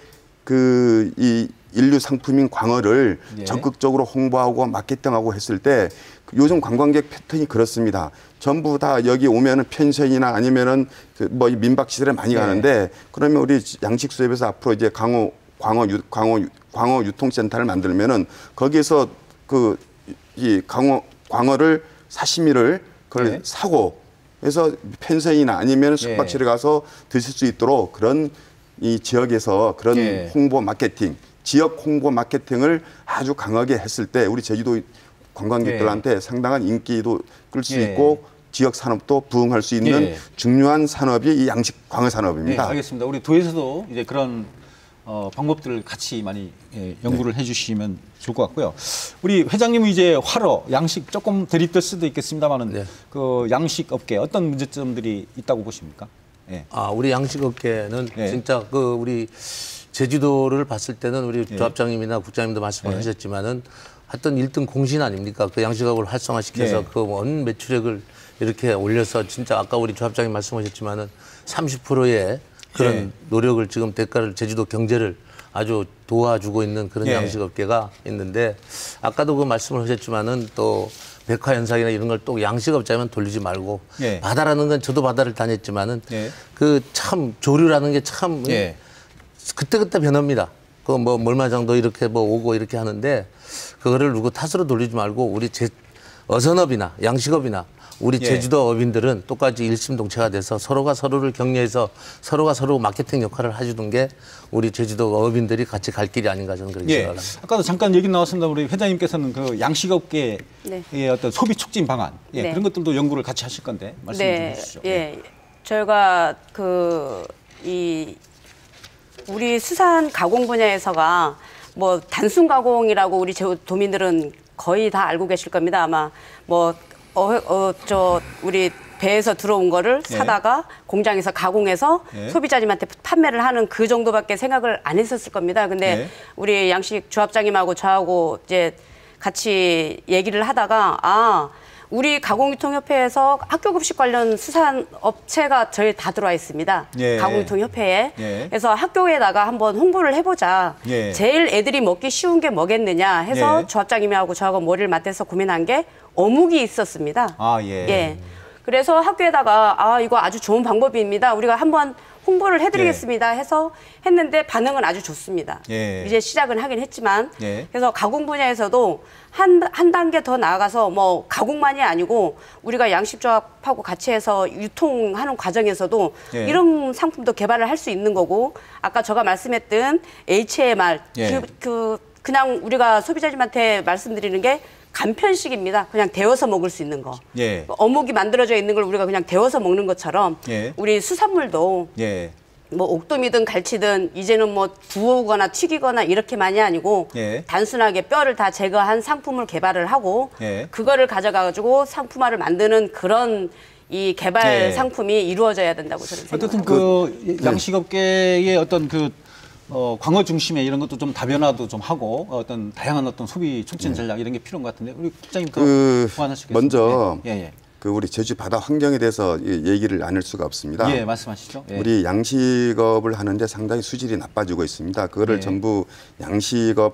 그 이 인류 상품인 광어를 예. 적극적으로 홍보하고 마케팅하고 했을 때 요즘 관광객 패턴이 그렇습니다. 전부 다 여기 오면은 펜션이나 아니면은 뭐 민박 시설에 많이 예. 가는데 그러면 우리 양식 수협에서 앞으로 이제 광어 광어 유, 광어 광어 유통센터를 만들면은 거기에서 그 이 광어 광어를 사시미를 그걸 예. 사고 그래서 펜션이나 아니면 숙박실에 가서 드실 수 있도록 그런 이 지역에서 그런 예. 홍보 마케팅, 지역 홍보 마케팅을 아주 강하게 했을 때 우리 제주도 관광객들한테 예. 상당한 인기도 끌 수 예. 있고 지역 산업도 부흥할 수 있는 예. 중요한 산업이 이 양식 광어 산업입니다. 네, 알겠습니다. 우리 도에서도 이제 그런 어, 방법들을 같이 많이 예, 연구를 네. 해주시면 좋을 것 같고요. 우리 회장님은 이제 활어, 양식 조금 들이뜰 수도 있겠습니다만은 네. 그 양식 업계 어떤 문제점들이 있다고 보십니까? 예. 아, 우리 양식 업계는 예. 진짜 그 우리 제주도를 봤을 때는 우리 예. 조합장님이나 국장님도 말씀을 예. 하셨지만은 하여튼 일 등 공신 아닙니까? 그 양식업을 활성화시켜서 예. 그 원 매출액을 이렇게 올려서 진짜 아까 우리 조합장님 말씀하셨지만은 삼십 퍼센트의 그런 예. 노력을 지금 대가를 제주도 경제를 아주 도와주고 있는 그런 예. 양식업계가 있는데 아까도 그 말씀을 하셨지만은 또 백화연상이나 이런 걸 또 양식업자면 돌리지 말고 예. 바다라는 건 저도 바다를 다녔지만은 예. 그 참 조류라는 게 참 예. 그때그때 변합니다. 그 뭐 몰마장도 이렇게 뭐 오고 이렇게 하는데 그거를 누구 탓으로 돌리지 말고 우리 제 어선업이나 양식업이나 우리 예. 제주도 어민들은 똑같이 일심동체가 돼서 서로가 서로를 격려해서 서로가 서로 마케팅 역할을 해주는 게 우리 제주도 어민들이 같이 갈 길이 아닌가 저는 그렇게 예. 생각합니다. 아까도 잠깐 얘기 나왔습니다. 우리 회장님께서는 그 양식업계의 네. 어떤 소비 촉진 방안 예. 네. 그런 것들도 연구를 같이 하실 건데 말씀 네. 좀 해주시죠. 예. 예. 저희가 그 이 우리 수산 가공 분야에서가 뭐 단순 가공이라고 우리 도민들은 거의 다 알고 계실 겁니다. 아마 뭐 어, 어, 저, 우리 배에서 들어온 거를 예. 사다가 공장에서 가공해서 예. 소비자님한테 판매를 하는 그 정도밖에 생각을 안 했었을 겁니다. 근데 예. 우리 양식 조합장님하고 저하고 이제 같이 얘기를 하다가 아, 우리 가공유통협회에서 학교급식 관련 수산업체가 저희 다 들어와 있습니다. 예. 가공유통협회에. 예. 그래서 학교에다가 한번 홍보를 해보자. 예. 제일 애들이 먹기 쉬운 게 뭐겠느냐 해서 예. 조합장님하고 저하고 머리를 맞대서 고민한 게 어묵이 있었습니다. 아, 예. 예. 그래서 학교에다가 아, 이거 아주 좋은 방법입니다. 우리가 한번 홍보를 해드리겠습니다 해서 했는데 반응은 아주 좋습니다. 예. 이제 시작은 하긴 했지만 예. 그래서 가공 분야에서도 한, 한 단계 더 나아가서 뭐 가공만이 아니고 우리가 양식조합하고 같이 해서 유통하는 과정에서도 예. 이런 상품도 개발을 할 수 있는 거고 아까 제가 말씀했던 에이치엠알 예. 그, 그 그냥 우리가 소비자님한테 말씀드리는 게 간편식입니다. 그냥 데워서 먹을 수 있는 거. 예. 어묵이 만들어져 있는 걸 우리가 그냥 데워서 먹는 것처럼 예. 우리 수산물도 예. 뭐 옥돔이든 갈치든 이제는 뭐 구우거나 튀기거나 이렇게만이 아니고 예. 단순하게 뼈를 다 제거한 상품을 개발을 하고 예. 그거를 가져가지고 상품화를 만드는 그런 이 개발 예. 상품이 이루어져야 된다고 저는 생각합니다. 어쨌든 그 양식업계의 어떤 그 어, 광어 중심의 이런 것도 좀 다변화도 좀 하고 어떤 다양한 어떤 소비 촉진 전략 이런 게 필요한 것 같은데 우리 국장님 더 그 보완하시겠습니까? 먼저 예, 예. 그 우리 제주 바다 환경에 대해서 얘기를 안 할 수가 없습니다. 예, 말씀하시죠. 예. 우리 양식업을 하는데 상당히 수질이 나빠지고 있습니다. 그거를 예. 전부 양식업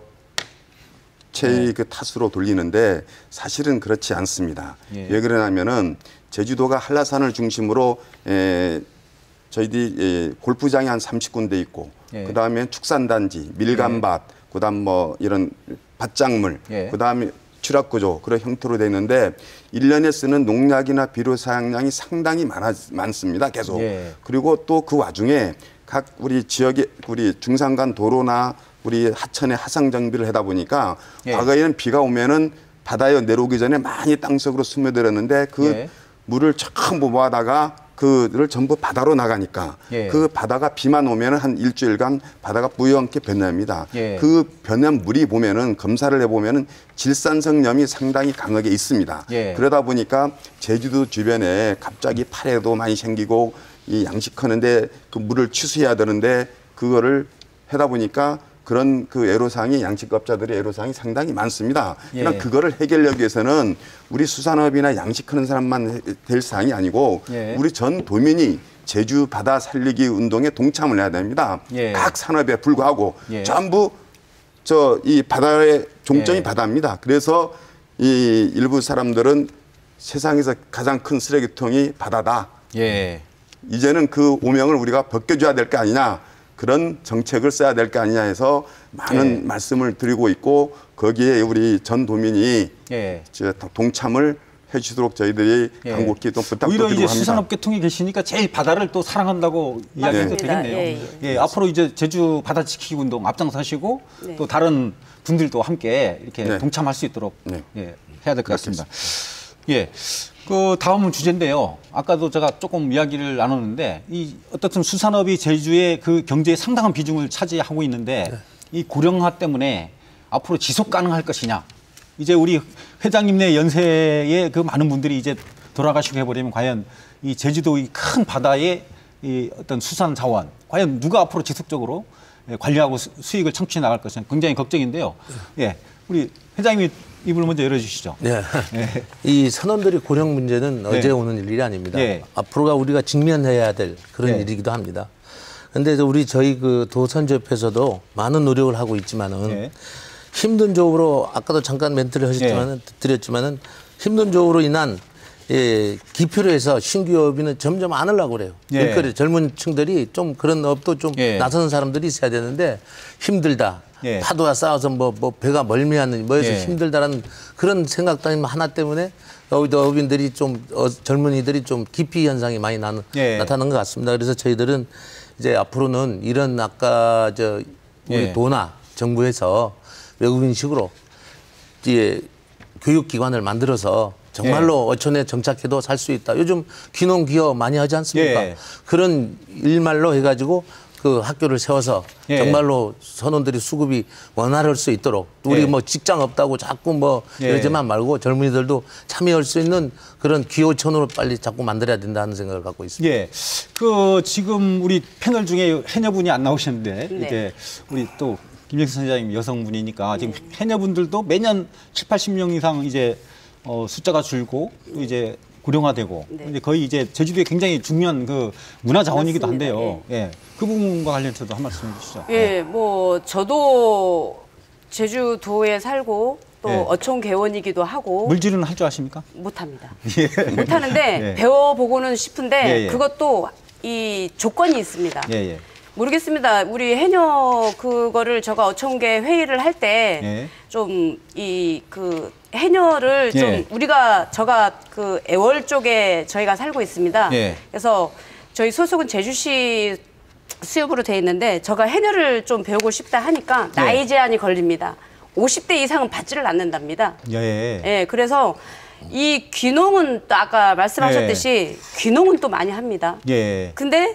체의 예. 그 탓으로 돌리는데 사실은 그렇지 않습니다. 예. 왜 그러냐면은 제주도가 한라산을 중심으로 에, 저희들이 예, 골프장이 한 삼십 군데 있고 예. 그다음에 축산단지, 밀감밭, 예. 그다음 뭐 이런 밭작물, 예. 그다음에 추락구조 그런 형태로 되어 있는데 일 년에 쓰는 농약이나 비료 사용량이 상당히 많아, 많습니다. 계속. 예. 그리고 또 그 와중에 각 우리 지역의 우리 중산간 도로나 우리 하천에 하상 정비를 하다 보니까 예. 과거에는 비가 오면은 바다에 내려오기 전에 많이 땅속으로 스며들었는데 그 예. 물을 처음 모아다가 그를 전부 바다로 나가니까 예. 그 바다가 비만 오면은 한 일주일간 바다가 뿌옇게 변합니다. 예. 그 변한 물이 보면은 검사를 해보면은 질산성염이 상당히 강하게 있습니다. 예. 그러다 보니까 제주도 주변에 갑자기 파래도 많이 생기고 이 양식하는데 그 물을 취수해야 되는데 그거를 하다 보니까 그런 그 애로사항이 양식업자들의 애로사항이 상당히 많습니다. 그러나 예. 그거를 해결하기 위해서는 우리 수산업이나 양식하는 사람만 될 사항이 아니고 예. 우리 전 도민이 제주 바다 살리기 운동에 동참을 해야 됩니다. 예. 각 산업에 불구하고 예. 전부 저 이 바다의 종점이 예. 바다입니다. 그래서 이 일부 사람들은 세상에서 가장 큰 쓰레기통이 바다다. 예. 이제는 그 오명을 우리가 벗겨줘야 될 거 아니냐. 그런 정책을 써야 될 거 아니냐 해서 많은 예. 말씀을 드리고 있고 거기에 우리 전 도민이 예. 동참을 해주도록 저희들이 예. 간곡히 또 부탁도 오히려 드리고 이제 합니다. 수산업계통에 계시니까 제일 바다를 또 사랑한다고 이야기해도 맞습니다. 되겠네요. 예, 예. 예, 앞으로 이제 제주 바다 지키기 운동 앞장서시고 네. 또 다른 분들도 함께 이렇게 네. 동참할 수 있도록 네. 예, 해야 될 것 같습니다. 예. 그 다음은 주제인데요. 아까도 제가 조금 이야기를 나눴는데 이 어떻든 수산업이 제주의 그 경제에 상당한 비중을 차지하고 있는데 네. 이 고령화 때문에 앞으로 지속 가능할 것이냐. 이제 우리 회장님네 연세에 그 많은 분들이 이제 돌아가시고 해버리면 과연 이 제주도 이 큰 바다의 이 어떤 수산 자원 과연 누가 앞으로 지속적으로 관리하고 수- 수익을 창출해 나갈 것이냐 굉장히 걱정인데요. 예, 우리 회장님이 입을 먼저 열어주시죠. 네. 이 선원들이 고령 문제는 어제 네. 오는 일이 아닙니다. 네. 앞으로가 우리가 직면해야 될 그런 네. 일이기도 합니다. 그런데 우리 저희 그 도선조협회에서도 많은 노력을 하고 있지만은 네. 힘든 조업으로 아까도 잠깐 멘트를 하셨지만은 드렸지만은 힘든 조업으로 인한 예, 기표로 해서 신규 업인은 점점 안 하려고 그래요. 예. 일거리 젊은 층들이 좀 그런 업도 좀 예. 나서는 사람들이 있어야 되는데 힘들다. 예. 파도가 쌓여서 뭐, 뭐 배가 멀미하는 뭐해서 예. 힘들다라는 그런 생각 따위 하나 때문에 여기도 업인들이 좀 어, 젊은이들이 좀 기피 현상이 많이 나, 예. 나타나는 것 같습니다. 그래서 저희들은 이제 앞으로는 이런 아까 저 우리 예. 도나 정부에서 외국인식으로 이제 교육기관을 만들어서 정말로 예. 어촌에 정착해도 살 수 있다. 요즘 귀농 기업 많이 하지 않습니까? 예. 그런 일말로 해가지고 그 학교를 세워서 예. 정말로 선원들이 수급이 원활할 수 있도록 우리 예. 뭐 직장 없다고 자꾸 뭐 예. 이러지만 말고 젊은이들도 참여할 수 있는 그런 기호촌으로 빨리 자꾸 만들어야 된다는 생각을 갖고 있습니다. 예, 그 지금 우리 패널 중에 해녀분이 안 나오셨는데 네. 이제 우리 또 김영선 선생님 여성분이니까 지금 해녀분들도 매년 칠팔십 명 이상 이제 어, 숫자가 줄고 또 이제 고령화되고 네. 이제 거의 이제 제주도에 굉장히 중요한 그 문화 자원이기도 맞습니다. 한데요. 예, 그 부분과 관련해서도 한 말씀 해주시죠. 예, 뭐 저도 제주도에 살고 또 예. 어촌 개원이기도 하고 물질은 할 줄 아십니까? 못합니다. 예. 못하는데 예. 배워보고는 싶은데 예, 예. 그것도 이 조건이 있습니다. 예, 예. 모르겠습니다. 우리 해녀 그거를 제가 어촌계 회의를 할 때 예. 좀 이 그 해녀를 좀 예. 우리가 저가 그 애월 쪽에 저희가 살고 있습니다. 예. 그래서 저희 소속은 제주시 수협으로 돼 있는데 제가 해녀를 좀 배우고 싶다 하니까 예. 나이 제한이 걸립니다. 오십 대 이상은 받지를 않는답니다. 예. 예, 그래서 이 귀농은 또 아까 말씀하셨듯이 귀농은 또 많이 합니다. 예. 근데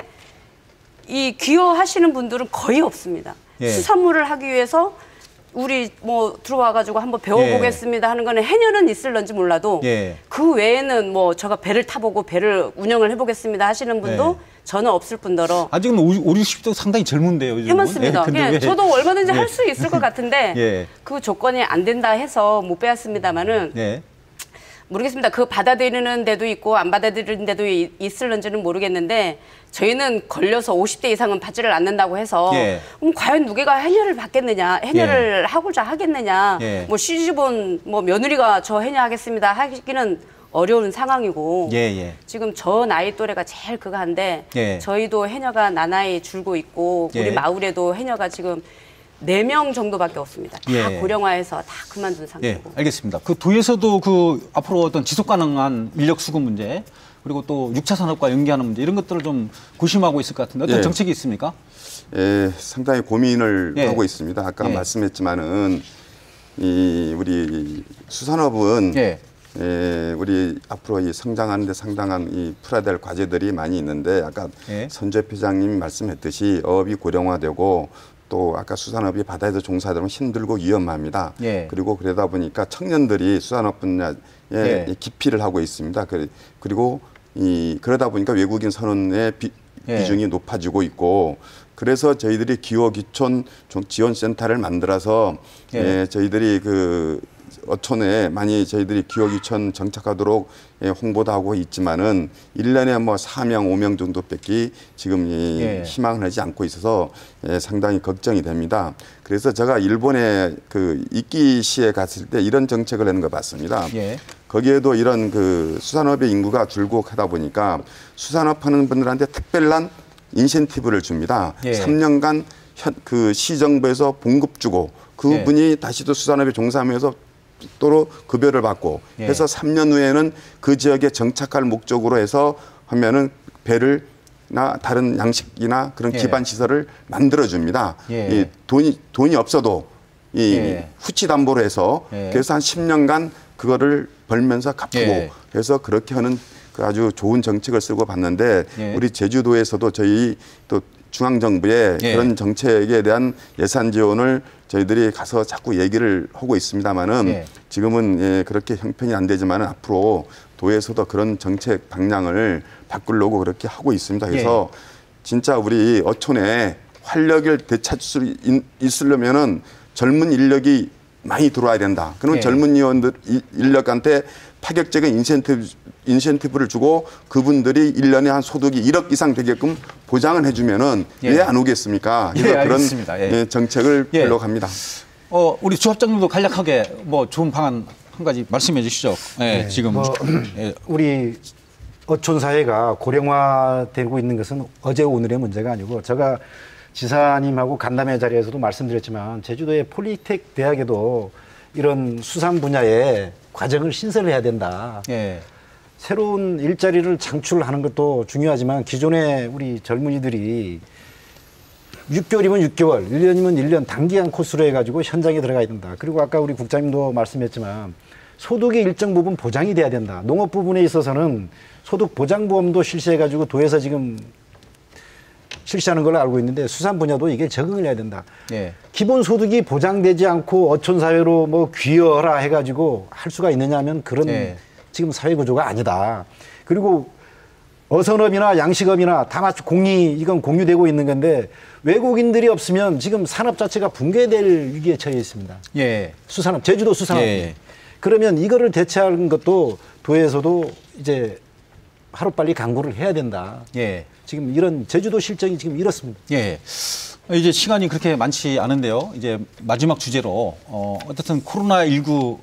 이 귀여워하시는 분들은 거의 없습니다. 예. 수산물을 하기 위해서 우리 뭐 들어와가지고 한번 배워보겠습니다 하는 거는 해녀는 있을런지 몰라도 예. 그 외에는 뭐 제가 배를 타보고 배를 운영을 해보겠습니다 하시는 분도 예. 저는 없을 뿐더러 아직은 오, 육십도 상당히 젊은데요. 요즘은. 해봤습니다. 예, 근데 그냥 왜- 저도 얼마든지 예. 할 수 있을 것 같은데 예. 그 조건이 안 된다 해서 못 배웠습니다마는 예. 모르겠습니다. 그 받아들이는 데도 있고 안 받아들이는 데도 이- 있을런지는 모르겠는데 저희는 걸려서 오십 대 이상은 받지를 않는다고 해서 예. 그럼 과연 누구가 해녀를 받겠느냐, 해녀를 하고자 하겠느냐, 예. 뭐 시집온 뭐 며느리가 저 해녀 하겠습니다 하기는 어려운 상황이고 예, 예. 지금 저 나이 또래가 제일 그거 한데 예. 저희도 해녀가 나나이 줄고 있고 우리 예. 마을에도 해녀가 지금 네 명 정도밖에 없습니다. 다 예. 고령화해서 다 그만둔 예, 상태고. 알겠습니다. 그 도에서도 그 앞으로 어떤 지속 가능한 인력 수급 문제 그리고 또 육 차 산업과 연계하는 문제 이런 것들을 좀 고심하고 있을 것 같은데 어떤 예. 정책이 있습니까? 예, 상당히 고민을 예. 하고 있습니다. 아까 예. 말씀했지만은 이 우리 수산업은 예. 예, 우리 앞으로 이 성장하는데 상당한 이 풀어야 될 과제들이 많이 있는데 아까 예. 선재 회장님이 말씀했듯이 어업이 고령화되고 또 아까 수산업이 바다에서 종사하면 힘들고 위험합니다. 예. 그리고 그러다 보니까 청년들이 수산업 분야에 예. 기피를 하고 있습니다. 그- 그리고 이 그러다 보니까 외국인 선원의 비, 예. 비중이 높아지고 있고 그래서 저희들이 기후기촌 지원센터를 만들어서 예. 예, 저희들이 그 어촌에 많이 저희들이 기후기촌 정착하도록 예, 홍보도 하고 있지만은 일 년에 뭐 사 명, 오 명 정도밖에 지금 이 예. 희망을 하지 않고 있어서 예, 상당히 걱정이 됩니다. 그래서 제가 일본에 그 이끼시에 갔을 때 이런 정책을 하는 거 봤습니다. 예. 거기에도 이런 그 수산업의 인구가 줄고 하다 보니까 수산업 하는 분들한테 특별한 인센티브를 줍니다. 예. 삼 년간 현, 그 시정부에서 봉급 주고 그분이 예. 다시 또 수산업에 종사하면서 또로 급여를 받고 예. 해서 삼 년 후에는 그 지역에 정착할 목적으로 해서 하면은 배를 나 다른 양식이나 그런 예. 기반 시설을 만들어 줍니다. 예. 이 돈이 돈이 없어도 이 예. 후치 담보로 해서 예. 그래서 한 십 년간 그거를 벌면서 갚고 예. 해서 그렇게 하는 그 아주 좋은 정책을 쓰고 봤는데 예. 우리 제주도에서도 저희 또 중앙정부의 예. 그런 정책에 대한 예산 지원을 저희들이 가서 자꾸 얘기를 하고 있습니다만은 예. 지금은 예, 그렇게 형편이 안 되지만 앞으로 도에서도 그런 정책 방향을 바꾸려고 그렇게 하고 있습니다. 그래서 예. 진짜 우리 어촌에 활력을 되찾을 수 있- 있으려면은 젊은 인력이 많이 들어와야 된다. 그러면 예. 젊은 의원들 이- 인력한테 파격적인 인센티브, 인센티브를 주고 그분들이 일 년에 한 소득이 일억 이상 되게끔 보장을 해주면은 예. 왜 안 오겠습니까? 예, 그래서 알겠습니다. 그런 예. 예, 정책을 예. 펴려고 합니다. 어, 우리 조합장님도 간략하게 뭐 좋은 방안 한 가지 말씀해 주시죠. 예, 네, 지금 뭐, 예, 우리 어촌 사회가 고령화되고 있는 것은 어제 오늘의 문제가 아니고 제가 지사님하고 간담회 자리에서도 말씀드렸지만 제주도의 폴리텍 대학에도 이런 수산 분야의 과정을 신설을 해야 된다. 예, 새로운 일자리를 창출하는 것도 중요하지만 기존의 우리 젊은이들이 육 개월이면 육 개월, 일 년이면 일 년 단기간 코스로 해가지고 현장에 들어가야 된다. 그리고 아까 우리 국장님도 말씀했지만 소득의 일정 부분 보장이 돼야 된다. 농업 부분에 있어서는 소득 보장보험도 실시해가지고 도에서 지금 실시하는 걸로 알고 있는데 수산 분야도 이게 적응을 해야 된다. 예. 기본 소득이 보장되지 않고 어촌 사회로 뭐 귀여라 해가지고 할 수가 있느냐 하면 그런 예. 지금 사회 구조가 아니다. 그리고 어선업이나 양식업이나 다 마치 공이 이건 공유되고 있는 건데 외국인들이 없으면 지금 산업 자체가 붕괴될 위기에 처해 있습니다. 예. 수산업, 제주도 수산업. 예. 그러면 이거를 대체하는 것도 도에서도 이제 하루빨리 강구를 해야 된다. 예. 지금 이런 제주도 실정이 지금 이렇습니다. 예. 이제 시간이 그렇게 많지 않은데요. 이제 마지막 주제로 어, 어쨌든 코로나십구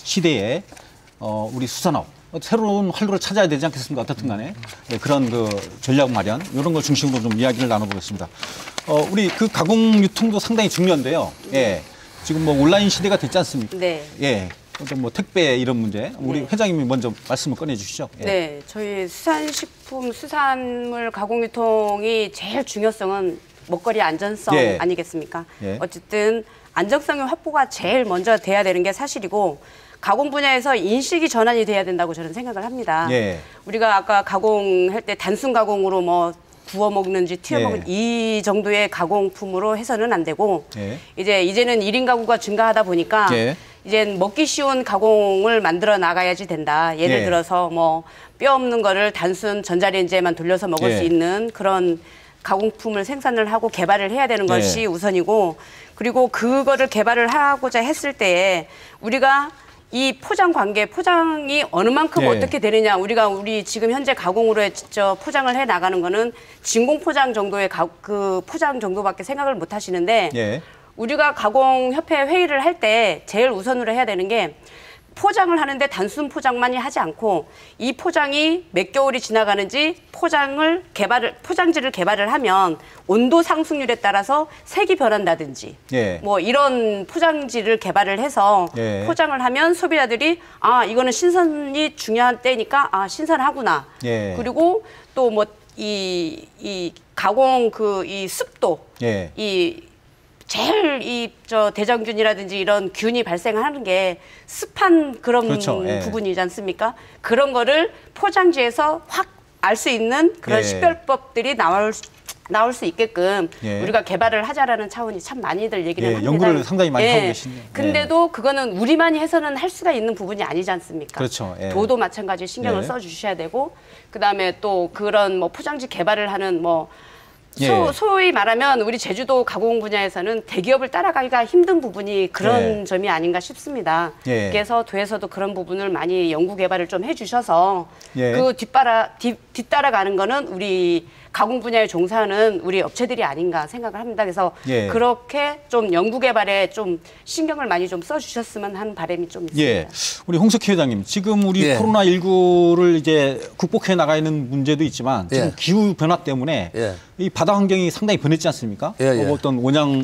시대에 어, 우리 수산업 새로운 활로를 찾아야 되지 않겠습니까? 어떻든 간에 예, 그런 그 전략 마련 이런 걸 중심으로 좀 이야기를 나눠보겠습니다. 어, 우리 그 가공 유통도 상당히 중요한데요. 예. 지금 뭐 온라인 시대가 됐지 않습니까? 네. 예. 어떤 뭐 택배 이런 문제 우리 네. 회장님이 먼저 말씀을 꺼내 주시죠. 예. 네, 저희 수산식품, 수산물 가공유통이 제일 중요성은 먹거리 안전성 예. 아니겠습니까? 예. 어쨌든 안정성의 확보가 제일 먼저 돼야 되는 게 사실이고 가공 분야에서 인식이 전환이 돼야 된다고 저는 생각을 합니다. 예. 우리가 아까 가공할 때 단순 가공으로 뭐 구워 먹는지 튀어 예. 먹는 이 정도의 가공품으로 해서는 안 되고 예. 이제 이제는 일 인 가구가 증가하다 보니까 예. 이제 먹기 쉬운 가공을 만들어 나가야지 된다. 예를 예. 들어서 뭐 뼈 없는 거를 단순 전자레인지에만 돌려서 먹을 예. 수 있는 그런 가공품을 생산을 하고 개발을 해야 되는 것이 예. 우선이고 그리고 그거를 개발을 하고자 했을 때에 우리가 이 포장 관계, 포장이 어느 만큼 예. 어떻게 되느냐. 우리가 우리 지금 현재 가공으로 직접 포장을 해 나가는 거는 진공 포장 정도의 가, 그 포장 정도밖에 생각을 못 하시는데 예. 우리가 가공협회 회의를 할 때 제일 우선으로 해야 되는 게 포장을 하는데 단순 포장만이 하지 않고 이 포장이 몇 개월이 지나가는지 포장을 개발을 포장지를 개발을 하면 온도 상승률에 따라서 색이 변한다든지 예. 뭐 이런 포장지를 개발을 해서 예. 포장을 하면 소비자들이 아 이거는 신선이 중요한 때니까 아 신선하구나. 예. 그리고 또 뭐 이 이 가공 그 이 습도 예. 이 제일 이 저 대장균이라든지 이런 균이 발생하는 게 습한 그런 그렇죠. 예. 부분이지 않습니까? 그런 거를 포장지에서 확 알 수 있는 그런 예. 식별법들이 나올 수- 나올 수 있게끔 예. 우리가 개발을 하자라는 차원이 참 많이들 얘기를 예, 합니다. 연구를 상당히 많이 하고 계시네요. 근데도 그거는 우리만이 해서는 할 수가 있는 부분이 아니지 않습니까? 그렇죠. 예. 도도 마찬가지 신경을 예. 써주셔야 되고 그다음에 또 그런 뭐 포장지 개발을 하는 뭐 소, 예. 소위 말하면 우리 제주도 가공 분야에서는 대기업을 따라가기가 힘든 부분이 그런 예. 점이 아닌가 싶습니다. 예. 그래서 도에서도 그런 부분을 많이 연구 개발을 좀 해주셔서 예. 그 뒷따라 뒤, 뒤따라가는 거는 우리 가공 분야에 종사하는 우리 업체들이 아닌가 생각을 합니다. 그래서 예. 그렇게 좀 연구 개발에 좀 신경을 많이 좀 써주셨으면 하는 바람이 좀 있습니다. 예. 우리 홍석희 회장님, 지금 우리 예. 코로나십구를 이제 극복해 나가 있는 문제도 있지만 지금 예. 기후 변화 때문에 예. 이 바다 환경이 상당히 변했지 않습니까? 예, 예. 어, 어떤 원양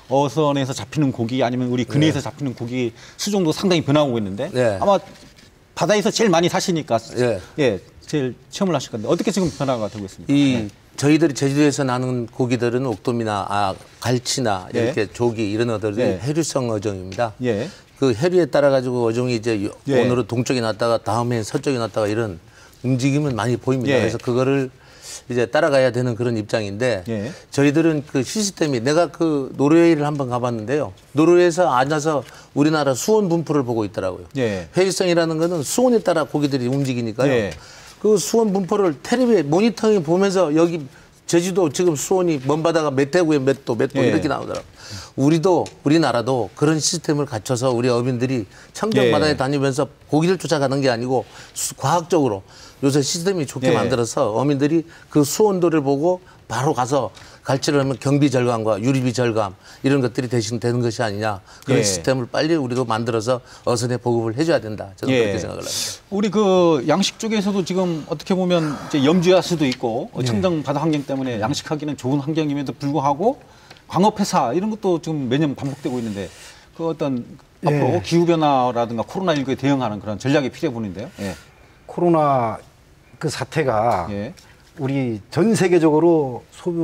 어선에서 잡히는 고기 아니면 우리 근해에서 네. 잡히는 고기 수종도 상당히 변하고 있는데 네. 아마 바다에서 제일 많이 사시니까 예. 예, 제일 체험을 하실 건데 어떻게 지금 변화가 되고 있습니까? 이 네. 저희들이 제주도에서 나는 고기들은 옥돔이나 아, 갈치나 예. 이렇게 조기 이런 어들이 예. 해류성 어종입니다. 예. 그 해류에 따라 가지고 어종이 이제 예. 오늘은 동쪽에 났다가 다음에 서쪽에 났다가 이런 움직임은 많이 보입니다. 예. 그래서 그거를 이제 따라가야 되는 그런 입장인데 예. 저희들은 그 시스템이 내가 그 노르웨이를 한번 가봤는데요. 노르웨이에서 앉아서 우리나라 수온 분포를 보고 있더라고요. 예. 회유성이라는 거는 수온에 따라 고기들이 움직이니까요. 예. 그 수온 분포를 텔레비에 모니터링 보면서 여기 제주도 지금 수온이 먼바다가 몇 대구에 몇 도, 몇 도 예. 이렇게 나오더라고요. 우리도 우리나라도 그런 시스템을 갖춰서 우리 어민들이 청정바다에 예. 다니면서 고기를 쫓아가는 게 아니고 수- 과학적으로 요새 시스템이 좋게 예. 만들어서 어민들이 그 수온도를 보고 바로 가서 갈치를 하면 경비 절감과 유리비 절감 이런 것들이 대신 되는 것이 아니냐. 그런 예. 시스템을 빨리 우리도 만들어서 어선에 보급을 해줘야 된다. 저는 예. 그렇게 생각을 합니다. 우리 그 양식 쪽에서도 지금 어떻게 보면 이제 염주할 수도 있고 네. 청정 바다 환경 때문에 양식하기는 좋은 환경임에도 불구하고 광어 폐사 이런 것도 지금 매년 반복되고 있는데 그 어떤 앞으로 예. 기후 변화라든가 코로나십구에 대응하는 그런 전략이 필요해 보이는데요. 예. 코로나 그 사태가 예. 우리 전 세계적으로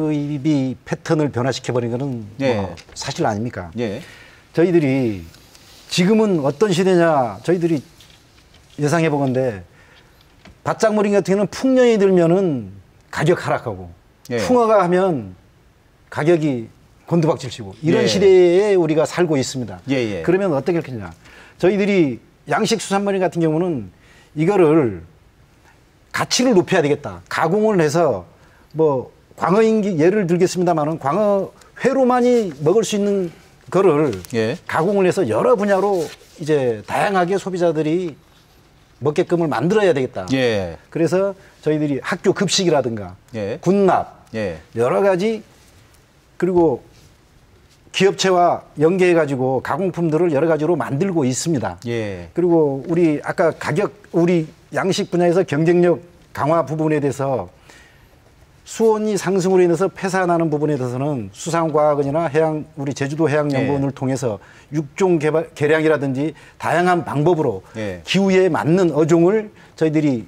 소비 패턴을 변화시켜 버린 거는 예. 뭐 사실 아닙니까? 예. 저희들이 지금은 어떤 시대냐 저희들이 예상해 보건데 바짝머리 같은 경우는 풍년이 들면은 가격 하락하고 예. 풍어가 하면 가격이 곤두박질치고 이런 예. 시대에 우리가 살고 있습니다. 예, 예. 그러면 어떻게 했냐? 저희들이 양식 수산물인 같은 경우는 이거를 가치를 높여야 되겠다. 가공을 해서 뭐 광어인기 예를 들겠습니다만은 광어 회로만이 먹을 수 있는 거를 예. 가공을 해서 여러 분야로 이제 다양하게 소비자들이 먹게끔을 만들어야 되겠다. 예. 그래서 저희들이 학교 급식이라든가 예. 군납 예. 여러 가지 그리고 기업체와 연계해 가지고 가공품들을 여러 가지로 만들고 있습니다. 예. 그리고 우리 아까 가격 우리 양식 분야에서 경쟁력 강화 부분에 대해서 수온이 상승으로 인해서 폐사나는 부분에 대해서는 수산과학원이나 해양 우리 제주도 해양연구원을 예. 통해서 육종 개발, 개량이라든지 다양한 방법으로 예. 기후에 맞는 어종을 저희들이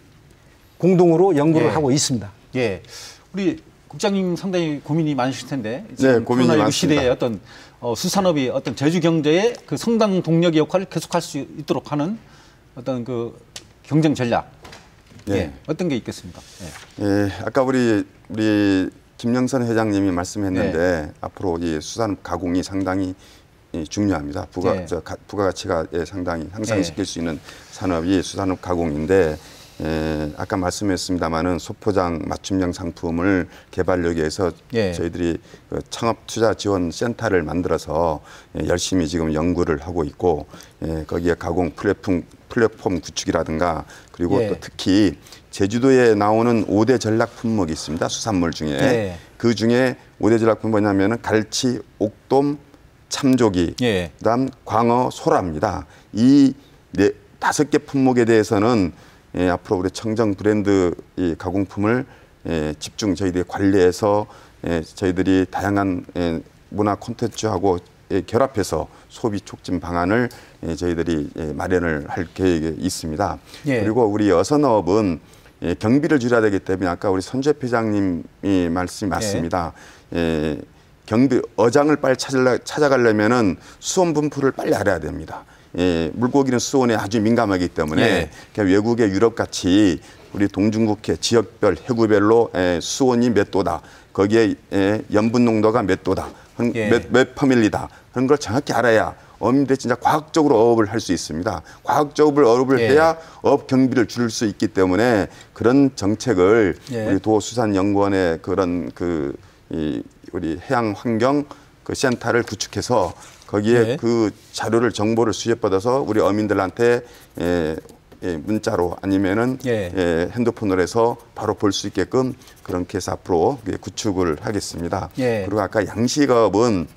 공동으로 연구를 예. 하고 있습니다. 예. 우리 국장님 상당히 고민이 많으실 텐데 네, 지금 고민이 코로나십구 많습니다. 시대에 어떤 어, 수산업이 어떤 제주 경제의 그 성당 동력의 역할을 계속할 수 있도록 하는 어떤 그 경쟁 전략 예. 예. 어떤 게 있겠습니까? 예. 예, 아까 우리 우리 김영선 회장님이 말씀했는데 네. 앞으로 이 수산 가공이 상당히 이 중요합니다. 부가 네. 저 가, 부가가치가 예, 상당히 향상시킬 네. 수 있는 산업이 수산업 가공인데 예, 아까 말씀했습니다마는 소포장 맞춤형 상품을 개발하기 위해서 예. 저희들이 그 창업 투자 지원 센터를 만들어서 예, 열심히 지금 연구를 하고 있고 예, 거기에 가공 플랫폼 플랫폼 구축이라든가 그리고 예. 또 특히 제주도에 나오는 오 대 전략 품목이 있습니다. 수산물 중에 예. 그 중에 오 대 전략 품목 뭐냐면은 갈치, 옥돔, 참조기, 예. 그다음 광어, 소라입니다. 이 네 다섯 개 품목에 대해서는 예, 앞으로 우리 청정 브랜드 이 가공품을 예, 집중 저희들이 관리해서 예, 저희들이 다양한 예, 문화 콘텐츠하고 예, 결합해서 소비 촉진 방안을 예, 저희들이 예, 마련을 할 계획이 있습니다. 예. 그리고 우리 어선업은 예, 경비를 줄여야 되기 때문에 아까 우리 선재 회장님이 말씀이 맞습니다. 예, 경비 어장을 빨리 찾으려, 찾아가려면은 수온 분포를 빨리 알아야 됩니다. 예, 물고기는 수온에 아주 민감하기 때문에 예. 그냥 외국의 유럽 같이 우리 동중국해 지역별 해구별로 예, 수온이 몇 도다 거기에 예, 염분 농도가 몇 도다 한 예. 몇, 몇 퍼밀리다 그런 걸 정확히 알아야 어민들이 진짜 과학적으로 어업을 할 수 있습니다. 과학적으로 어업을 예. 해야 어업 경비를 줄일 수 있기 때문에 그런 정책을 예. 우리 도수산연구원의 그런 그 이 우리 해양 환경 그 센터를 구축해서 거기에 예. 그 자료를 정보를 수집받아서 우리 어민들한테 예, 예, 문자로 아니면은 예. 예, 핸드폰으로 해서 바로 볼 수 있게끔 그렇게 해서 앞으로 구축을 하겠습니다. 예. 그리고 아까 양식업은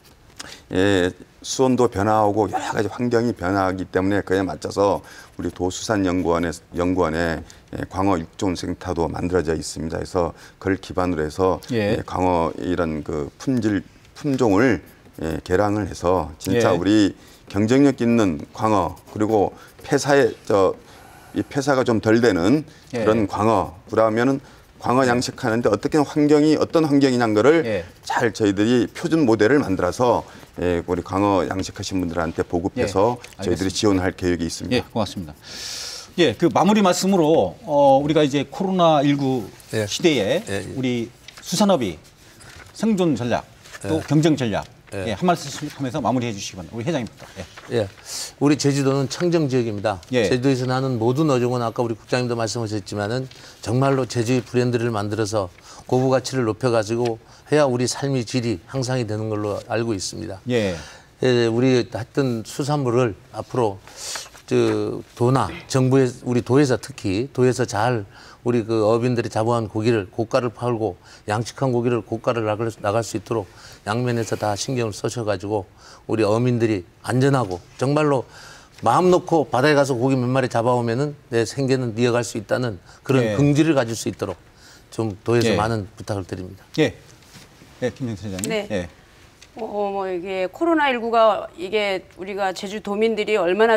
예, 수온도 변화하고 여러 가지 환경이 변화하기 때문에 그에 맞춰서 우리 도수산연구원의 연구원에 예, 광어 육종 센터도 만들어져 있습니다. 그래서 그걸 기반으로 해서 예. 예, 광어 이런 그 품질 품종을 예, 개량을 해서 진짜 예. 우리 경쟁력 있는 광어 그리고 폐사에 저 이 폐사가 좀 덜 되는 예. 그런 광어 그러면은 광어 양식하는데 어떻게 환경이 어떤 환경이냐는 거를 예. 잘 저희들이 표준 모델을 만들어서 예, 우리 광어 양식하신 분들한테 보급해서 예. 저희들이 지원할 계획이 있습니다. 예, 고맙습니다. 예, 그 마무리 말씀으로 어, 우리가 이제 코로나 십구 예. 시대에 예, 예. 우리 수산업이 생존 전략 또 예. 경쟁 전략 예. 예, 한 말씀씩 하면서 마무리해 주시기 바랍니다. 우리 회장님부터. 예. 예, 우리 제주도는 청정 지역입니다. 예. 제주도에서 나는 모든 어종은 아까 우리 국장님도 말씀하셨지만은 정말로 제주의 브랜드를 만들어서 고부 가치를 높여가지고 해야 우리 삶의 질이 향상이 되는 걸로 알고 있습니다. 예. 예, 우리 했던 수산물을 앞으로 저 도나 정부의 우리 도에서 특히 도에서 잘 우리 그 어민들이 잡아온 고기를 고가를 팔고 양식한 고기를 고가를 나갈, 나갈 수 있도록 양면에서 다 신경을 쓰셔가지고 우리 어민들이 안전하고 정말로 마음 놓고 바다에 가서 고기 몇 마리 잡아오면은 내 생계는 이어갈 수 있다는 그런 예. 긍지를 가질 수 있도록 좀 도에서 예. 많은 부탁을 드립니다. 예. 예, 김영태 회장님. 네. 예. 어, 뭐 이게 코로나 십구가 이게 우리가 제주도민들이 얼마나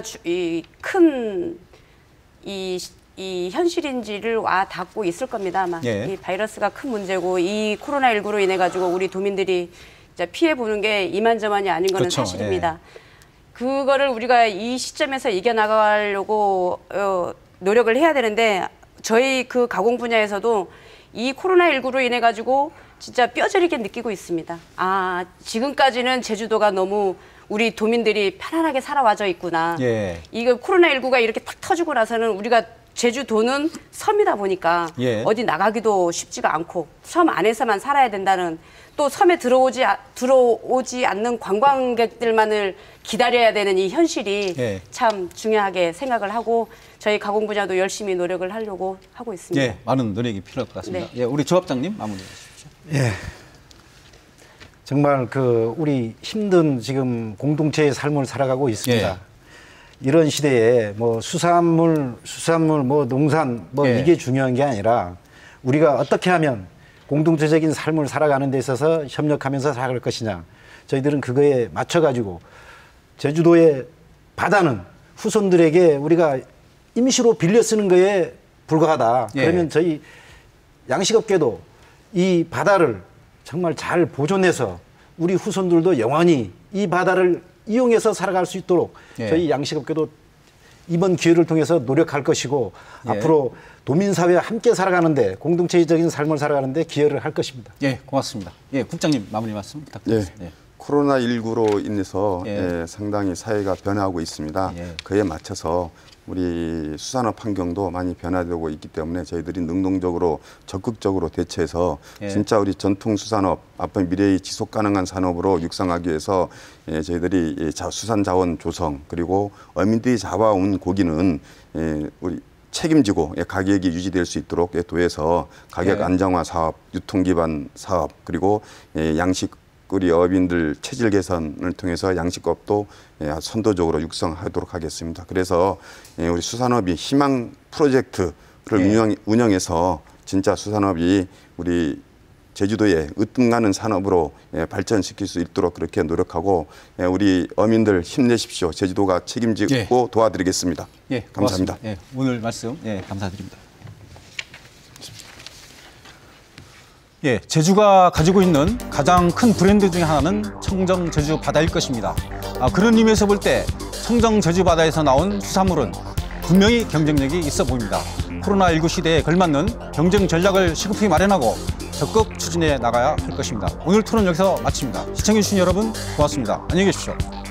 큰 이 이 현실인지를 와 닿고 있을 겁니다. 아마 예. 이 바이러스가 큰 문제고 이 코로나 십구로 인해 가지고 우리 도민들이 이제 피해 보는 게 이만저만이 아닌 거는 그렇죠. 사실입니다. 그거를 우리가 이 시점에서 이겨나가려고 어, 노력을 해야 되는데 저희 그 가공 분야에서도 이 코로나 십구로 인해 가지고 진짜 뼈저리게 느끼고 있습니다. 아, 지금까지는 제주도가 너무 우리 도민들이 편안하게 살아와져 있구나. 예. 이거 코로나 십구가 이렇게 탁 터지고 나서는 우리가 제주도는 섬이다 보니까 예. 어디 나가기도 쉽지가 않고 섬 안에서만 살아야 된다는 또 섬에 들어오지 아- 들어오지 않는 관광객들만을 기다려야 되는 이 현실이 예. 참 중요하게 생각을 하고 저희 가공 분야도 열심히 노력을 하려고 하고 있습니다. 예, 많은 노력이 필요할 것 같습니다. 네. 예, 우리 조합장님 마무리해 주십시오. 예. 정말 그 우리 힘든 지금 공동체의 삶을 살아가고 있습니다. 예. 이런 시대에 뭐 수산물, 수산물, 뭐 농산 뭐 예. 이게 중요한 게 아니라 우리가 어떻게 하면 공동체적인 삶을 살아가는 데 있어서 협력하면서 살아갈 것이냐. 저희들은 그거에 맞춰가지고 제주도의 바다는 후손들에게 우리가 임시로 빌려 쓰는 거에 불과하다. 예. 그러면 저희 양식업계도 이 바다를 정말 잘 보존해서 우리 후손들도 영원히 이 바다를 이용해서 살아갈 수 있도록 예. 저희 양식업계도 이번 기회를 통해서 노력할 것이고 예. 앞으로 도민사회와 함께 살아가는데 공동체적인 삶을 살아가는데 기여를 할 것입니다. 예, 고맙습니다. 예, 국장님 마무리 말씀 예. 부탁드리겠습니다. 예. 코로나 십구로 인해서 예. 예, 상당히 사회가 변화하고 있습니다. 예. 그에 맞춰서 우리 수산업 환경도 많이 변화되고 있기 때문에 저희들이 능동적으로 적극적으로 대처해서 예. 진짜 우리 전통 수산업 앞으로 미래의 지속 가능한 산업으로 육성하기 위해서 예, 저희들이 이 자- 수산 자원 조성 그리고 어민들이 잡아온 고기는 예, 우리 책임지고 예, 가격이 유지될 수 있도록 예, 도에서 가격 예. 안정화 사업, 유통 기반 사업 그리고 예, 양식 우리 어민들 체질 개선을 통해서 양식업도 예, 선도적으로 육성하도록 하겠습니다. 그래서 예, 우리 수산업이 희망 프로젝트를 예. 운영, 운영해서 진짜 수산업이 우리 제주도에 으뜸가는 산업으로 예, 발전시킬 수 있도록 그렇게 노력하고 예, 우리 어민들 힘내십시오. 제주도가 책임지고 예. 도와드리겠습니다. 예, 감사합니다. 고맙습니다. 예, 오늘 말씀 예, 감사드립니다. 예, 제주가 가지고 있는 가장 큰 브랜드 중에 하나는 청정 제주 바다일 것입니다. 아, 그런 의미에서 볼 때 청정 제주 바다에서 나온 수산물은 분명히 경쟁력이 있어 보입니다. 코로나 십구 시대에 걸맞는 경쟁 전략을 시급히 마련하고 적극 추진해 나가야 할 것입니다. 오늘 토론 여기서 마칩니다. 시청해주신 여러분 고맙습니다. 안녕히 계십시오.